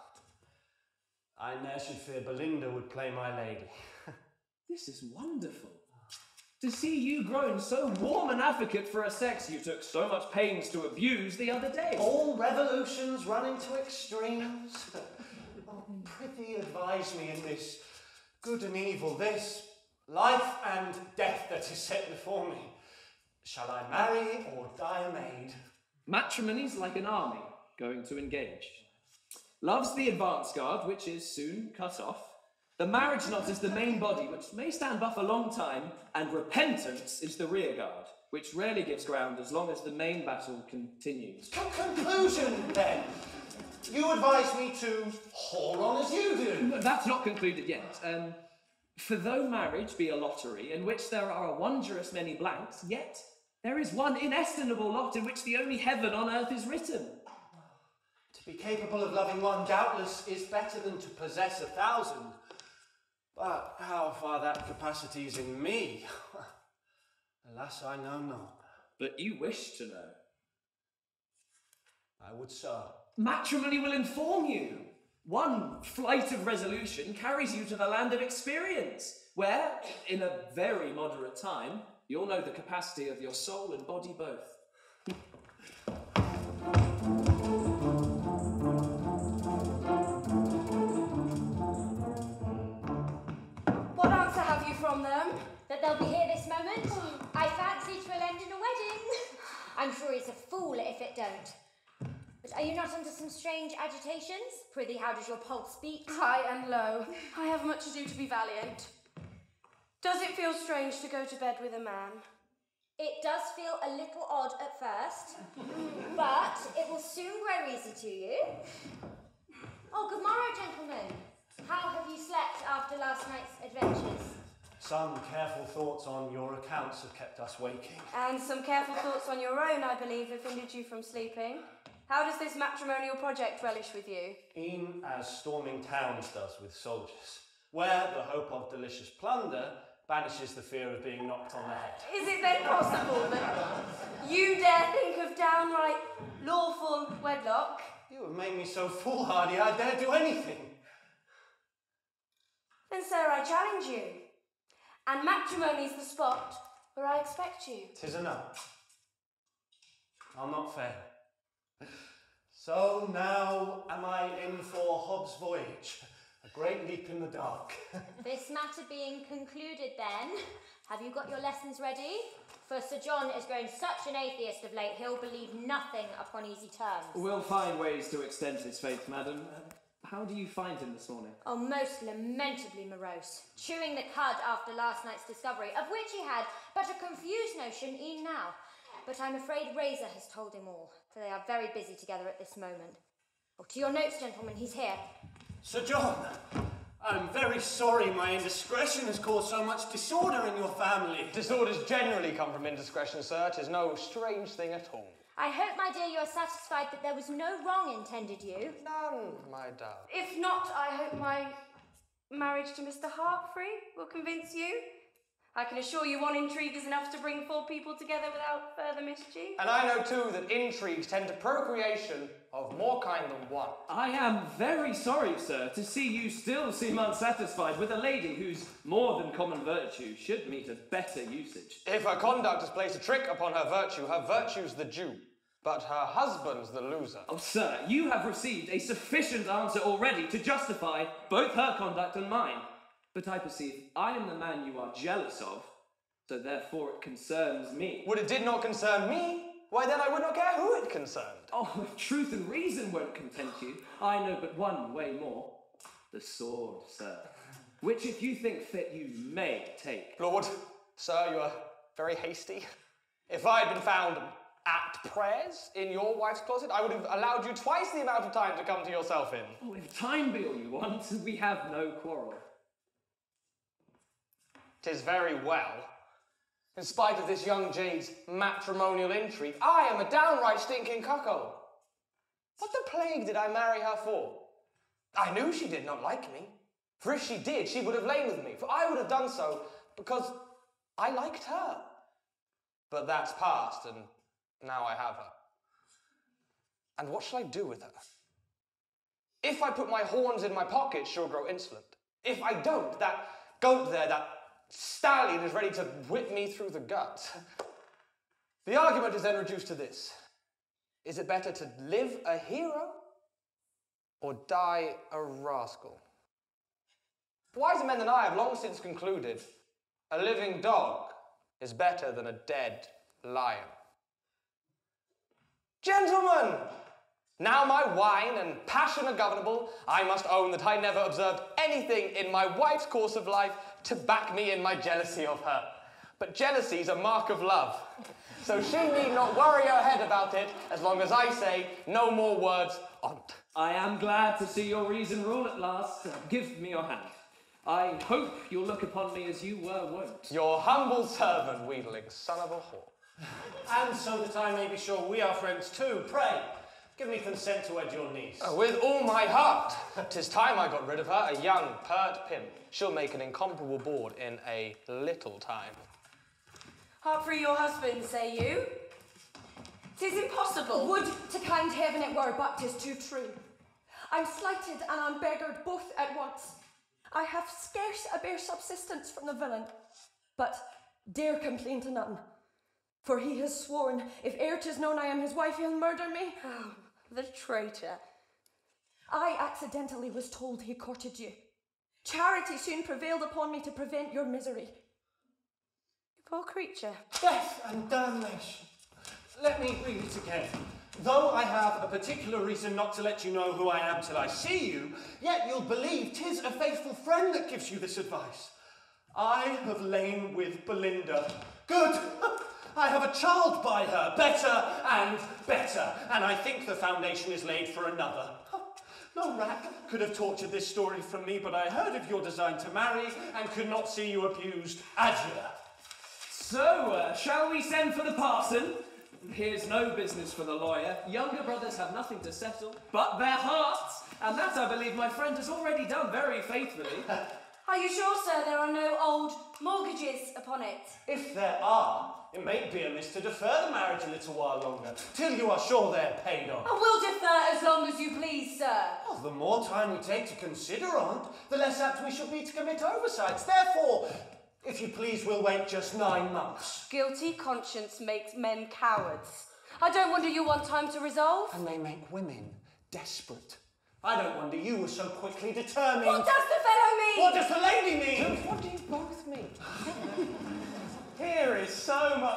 I ne'er should fear Belinda would play my lady. This is wonderful. To see you grown so warm an advocate for a sex you took so much pains to abuse the other day. All revolutions run into extremes. Oh, prithee advise me in this good and evil, this life and death that is set before me. Shall I marry or die a maid? Matrimony's like an army going to engage. Love's the advance guard, which is soon cut off. The marriage knot is the main body, which may stand buff a long time, and repentance is the rear guard, which rarely gives ground as long as the main battle continues. Conclusion, then. You advise me to whore on as you do. That's not concluded yet. For though marriage be a lottery, in which there are a wondrous many blanks, yet there is one inestimable lot in which the only heaven on earth is written. To be capable of loving one, doubtless, is better than to possess 1,000. But how far that capacity is in me, alas, I know not. But you wish to know. I would, sir. Matrimony will inform you. One flight of resolution carries you to the land of experience, where, in a very moderate time, you'll know the capacity of your soul and body both. What answer have you from them? That they'll be here this moment. I fancy 'twill end in a wedding. I'm sure he's a fool if it don't. But are you not under some strange agitations? Prithee, how does your pulse beat? High and low. I have much ado to be valiant. Does it feel strange to go to bed with a man? It does feel a little odd at first, but it will soon grow easy to you. Oh, good morrow, gentlemen. How have you slept after last night's adventures? Some careful thoughts on your accounts have kept us waking. And some careful thoughts on your own, I believe, have hindered you from sleeping. How does this matrimonial project relish with you? E'en as storming towns does with soldiers, where the hope of delicious plunder banishes the fear of being knocked on the head. Is it then possible that you dare think of downright lawful wedlock? You have made me so foolhardy I dare do anything. Then, sir, I challenge you. And matrimony's the spot where I expect you. 'Tis enough. I'll not fail. So now am I in for Hobbs' voyage, a great leap in the dark. This man matter being concluded then, have you got your lessons ready? For Sir John is growing such an atheist of late, he'll believe nothing upon easy terms. We'll find ways to extend his faith, madam. How do you find him this morning? Oh, most lamentably morose, chewing the cud after last night's discovery, of which he had but a confused notion e'en now. But I'm afraid Razor has told him all, for they are very busy together at this moment. Oh, to your notes, gentlemen, he's here. Sir John, I'm very sorry my indiscretion has caused so much disorder in your family. Disorders generally come from indiscretion, sir. 'Tis no strange thing at all. I hope, my dear, you are satisfied that there was no wrong intended you. None, my dove. If not, I hope my marriage to Mr. Heartfree will convince you. I can assure you one intrigue is enough to bring 4 people together without further mischief. And I know too that intrigues tend to procreation of more kind than one. I am very sorry, sir, to see you still seem unsatisfied with a lady whose more than common virtue should meet a better usage. If her conduct has placed a trick upon her virtue's the Jew, but her husband's the loser. Oh, sir, you have received a sufficient answer already to justify both her conduct and mine. But I perceive I am the man you are jealous of, so therefore it concerns me. Would it did not concern me? Why then I would not care who it concerned. Oh, if truth and reason won't content you, I know but one way more. The sword, sir. Which if you think fit, you may take. Lord, sir, you are very hasty. If I had been found at prayers in your wife's closet, I would have allowed you twice the amount of time to come to yourself in. Oh, if time be all you want, we have no quarrel. 'Tis very well. In spite of this young jade's matrimonial intrigue, I am a downright stinking cuckold. What the plague did I marry her for? I knew she did not like me, for if she did, she would have lain with me, for I would have done so because I liked her. But that's past, and now I have her. And what shall I do with her? If I put my horns in my pocket, she'll grow insolent. If I don't, that goat there, that stallion is ready to whip me through the gut. The argument is then reduced to this. Is it better to live a hero or die a rascal? Wiser men than I have long since concluded a living dog is better than a dead lion. Gentlemen, now my wine and passion are governable, I must own that I never observed anything in my wife's course of life to back me in my jealousy of her. But jealousy is a mark of love, so she need not worry her head about it as long as I say no more words on't. I am glad to see your reason rule at last. Give me your hand. I hope you'll look upon me as you were wont. Your humble servant, wheedling son of a whore. And so that I may be sure we are friends too, pray, give me consent to wed your niece. With all my heart. 'Tis time I got rid of her, a young, pert pimp. She'll make an incomparable board in a little time. Heartfree your husband, say you? 'Tis impossible. Would to kind heaven it were, but 'tis too true. I'm slighted and I'm beggared both at once. I have scarce a bare subsistence from the villain, but dare complain to none. For he has sworn, if e'er 'tis known I am his wife, he'll murder me. Oh, the traitor. I accidentally was told he courted you. Charity soon prevailed upon me to prevent your misery. You poor creature. Death and damnation. Let me read it again. Though I have a particular reason not to let you know who I am till I see you, yet you'll believe 'tis a faithful friend that gives you this advice. I have lain with Belinda. Good! I have a child by her, better and better, and I think the foundation is laid for another. No rat could have tortured this story from me, but I heard of your design to marry and could not see you abused. Adieu. So, shall we send for the parson? Here's no business for the lawyer. Younger brothers have nothing to settle but their hearts, and that I believe my friend has already done very faithfully. Are you sure, sir, there are no old mortgages upon it? If there are, it may be amiss to defer the marriage a little while longer, till you are sure they're paid off. I will defer as long as you please, sir. Well, the more time we take to consider on, the less apt we shall be to commit oversights. Therefore, if you please, we'll wait just 9 months. Guilty conscience makes men cowards. I don't wonder you want time to resolve. And they make women desperate. I don't wonder you were so quickly determined. What does the fellow mean? What does the lady mean? What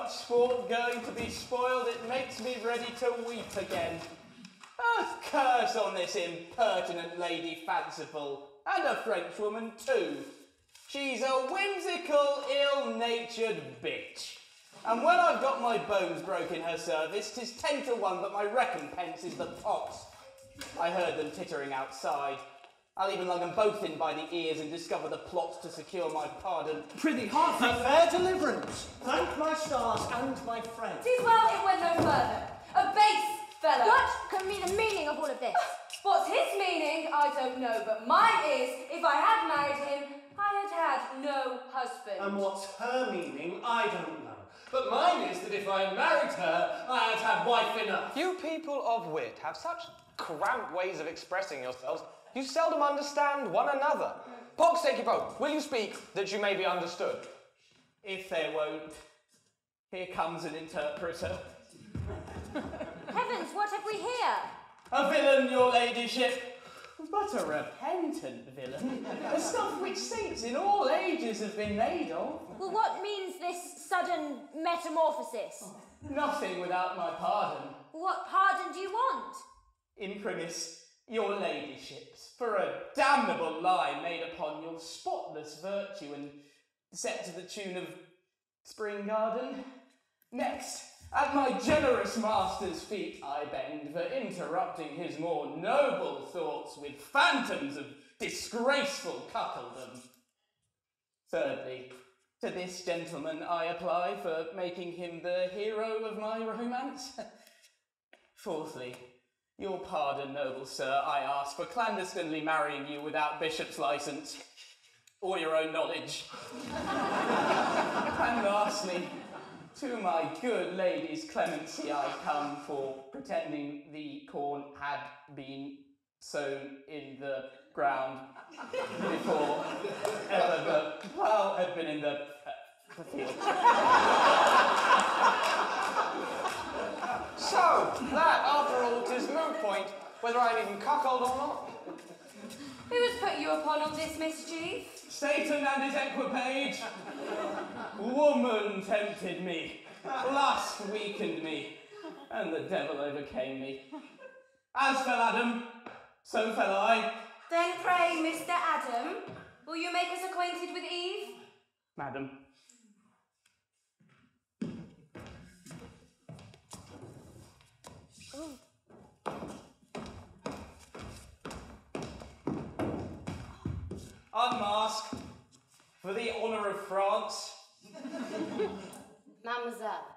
much sport going to be spoiled, it makes me ready to weep again. A curse on this impertinent lady Fanciful, and a Frenchwoman too. She's a whimsical, ill-natured bitch. And when I've got my bones broke in her service, 'tis 10 to 1 that my recompense is the pox. I heard them tittering outside. I'll even lug them both in by the ears and discover the plots to secure my pardon. Prithee, hearty fair deliverance. Thank my stars and my friends. 'Tis well it went no further. A base fellow. What can be the meaning of all of this? What's his meaning, I don't know, but mine is, if I had married him, I had had no husband. And what's her meaning, I don't know. But mine is that if I had married her, I had had wife enough. You people of wit have such cramped ways of expressing yourselves, you seldom understand one another. Pox take you both, will you speak that you may be understood? If they won't, here comes an interpreter. Heavens, what have we here? A villain, your ladyship. But a repentant villain. The stuff which saints in all ages have been made of. Well, what means this sudden metamorphosis? Nothing without my pardon. What pardon do you want? Imprimis, your ladyships, for a damnable lie made upon your spotless virtue and set to the tune of Spring Garden. Next, at my generous master's feet I bend for interrupting his more noble thoughts with phantoms of disgraceful cuckoldom. Thirdly, to this gentleman I apply for making him the hero of my romance. Fourthly, your pardon, noble sir, I ask for clandestinely marrying you without bishop's licence or your own knowledge. And lastly, to my good lady's clemency I come for pretending the corn had been sown in the ground before ever the plough had been in the field. So, that, after all, 'tis moot point, whether I'm even cuckold or not. Who has put you upon all this mischief? Satan and his equipage. Woman tempted me, lust weakened me, and the devil overcame me. As fell Adam, so fell I. Then pray, Mr. Adam, will you make us acquainted with Eve? Madam. Unmask, for the honour of France. Mademoiselle.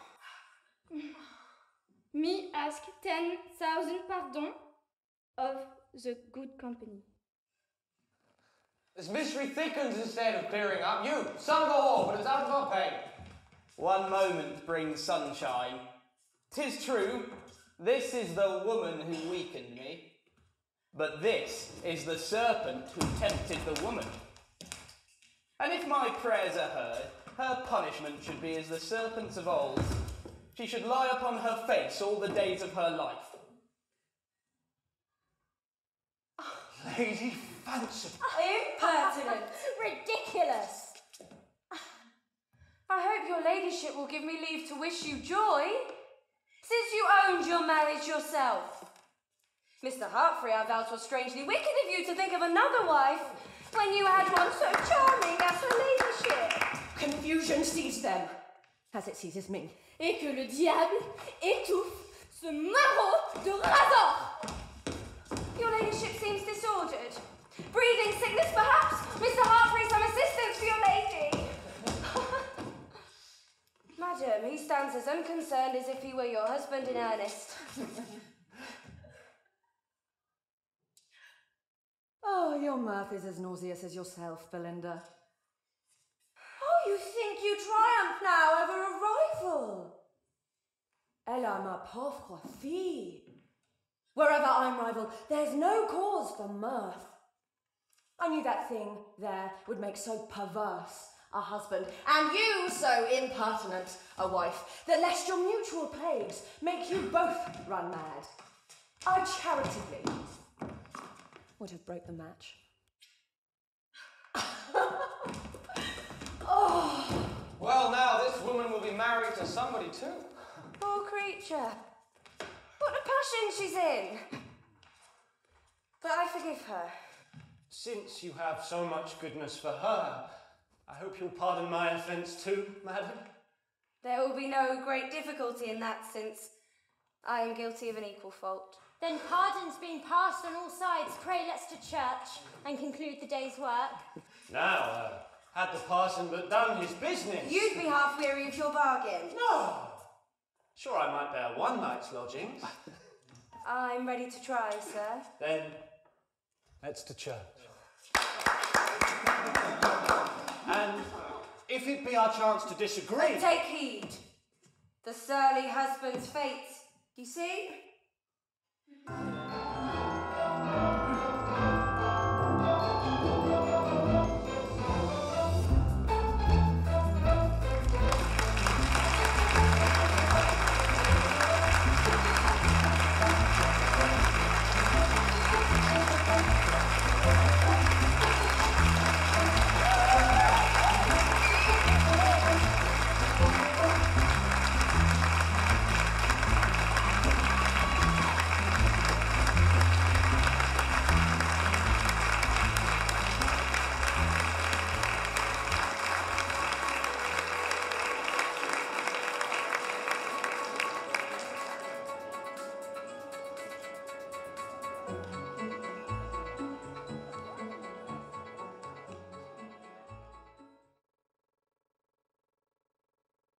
Me ask 10,000 pardon of the good company. This mystery thickens instead of clearing up. You, some go off, but it's out of our pay. One moment brings sunshine. 'Tis true, this is the woman who weakened me. But this is the serpent who tempted the woman. And if my prayers are heard, her punishment should be as the serpent's of old. She should lie upon her face all the days of her life. Lady Fanciful. Impertinent. Ridiculous. I hope your ladyship will give me leave to wish you joy, since you owned your marriage yourself. Mr. Heartfree, I vow 'twas strangely wicked of you to think of another wife when you had one so charming as her ladyship. Confusion seized them, as it seizes me. Et que le diable étouffe ce maraud de Razor! Your ladyship seems disordered. Breathing sickness, perhaps? Mr. Heartfree, some assistance for your lady. Madam, he stands as unconcerned as if he were your husband in earnest. Oh, your mirth is as nauseous as yourself, Belinda. Oh, you think you triumph now over a rival? Elle a ma pauvre fille. Wherever I'm rival, there's no cause for mirth. I knew that thing there would make so perverse a husband, and you so impertinent a wife, that lest your mutual plagues make you both run mad, I charitably would have broke the match. Well, now this woman will be married to somebody too. Poor creature. What a passion she's in. But I forgive her. Since you have so much goodness for her, I hope you'll pardon my offence too, madam. There will be no great difficulty in that, since I am guilty of an equal fault. Then pardons being passed on all sides, pray let's to church and conclude the day's work. Now, had the parson but done his business. You'd be half weary of your bargain. No! Sure, I might bear one night's lodgings. I'm ready to try, sir. Then, let's to church. And if it be our chance to disagree... Take heed. The surly husband's fate, you see?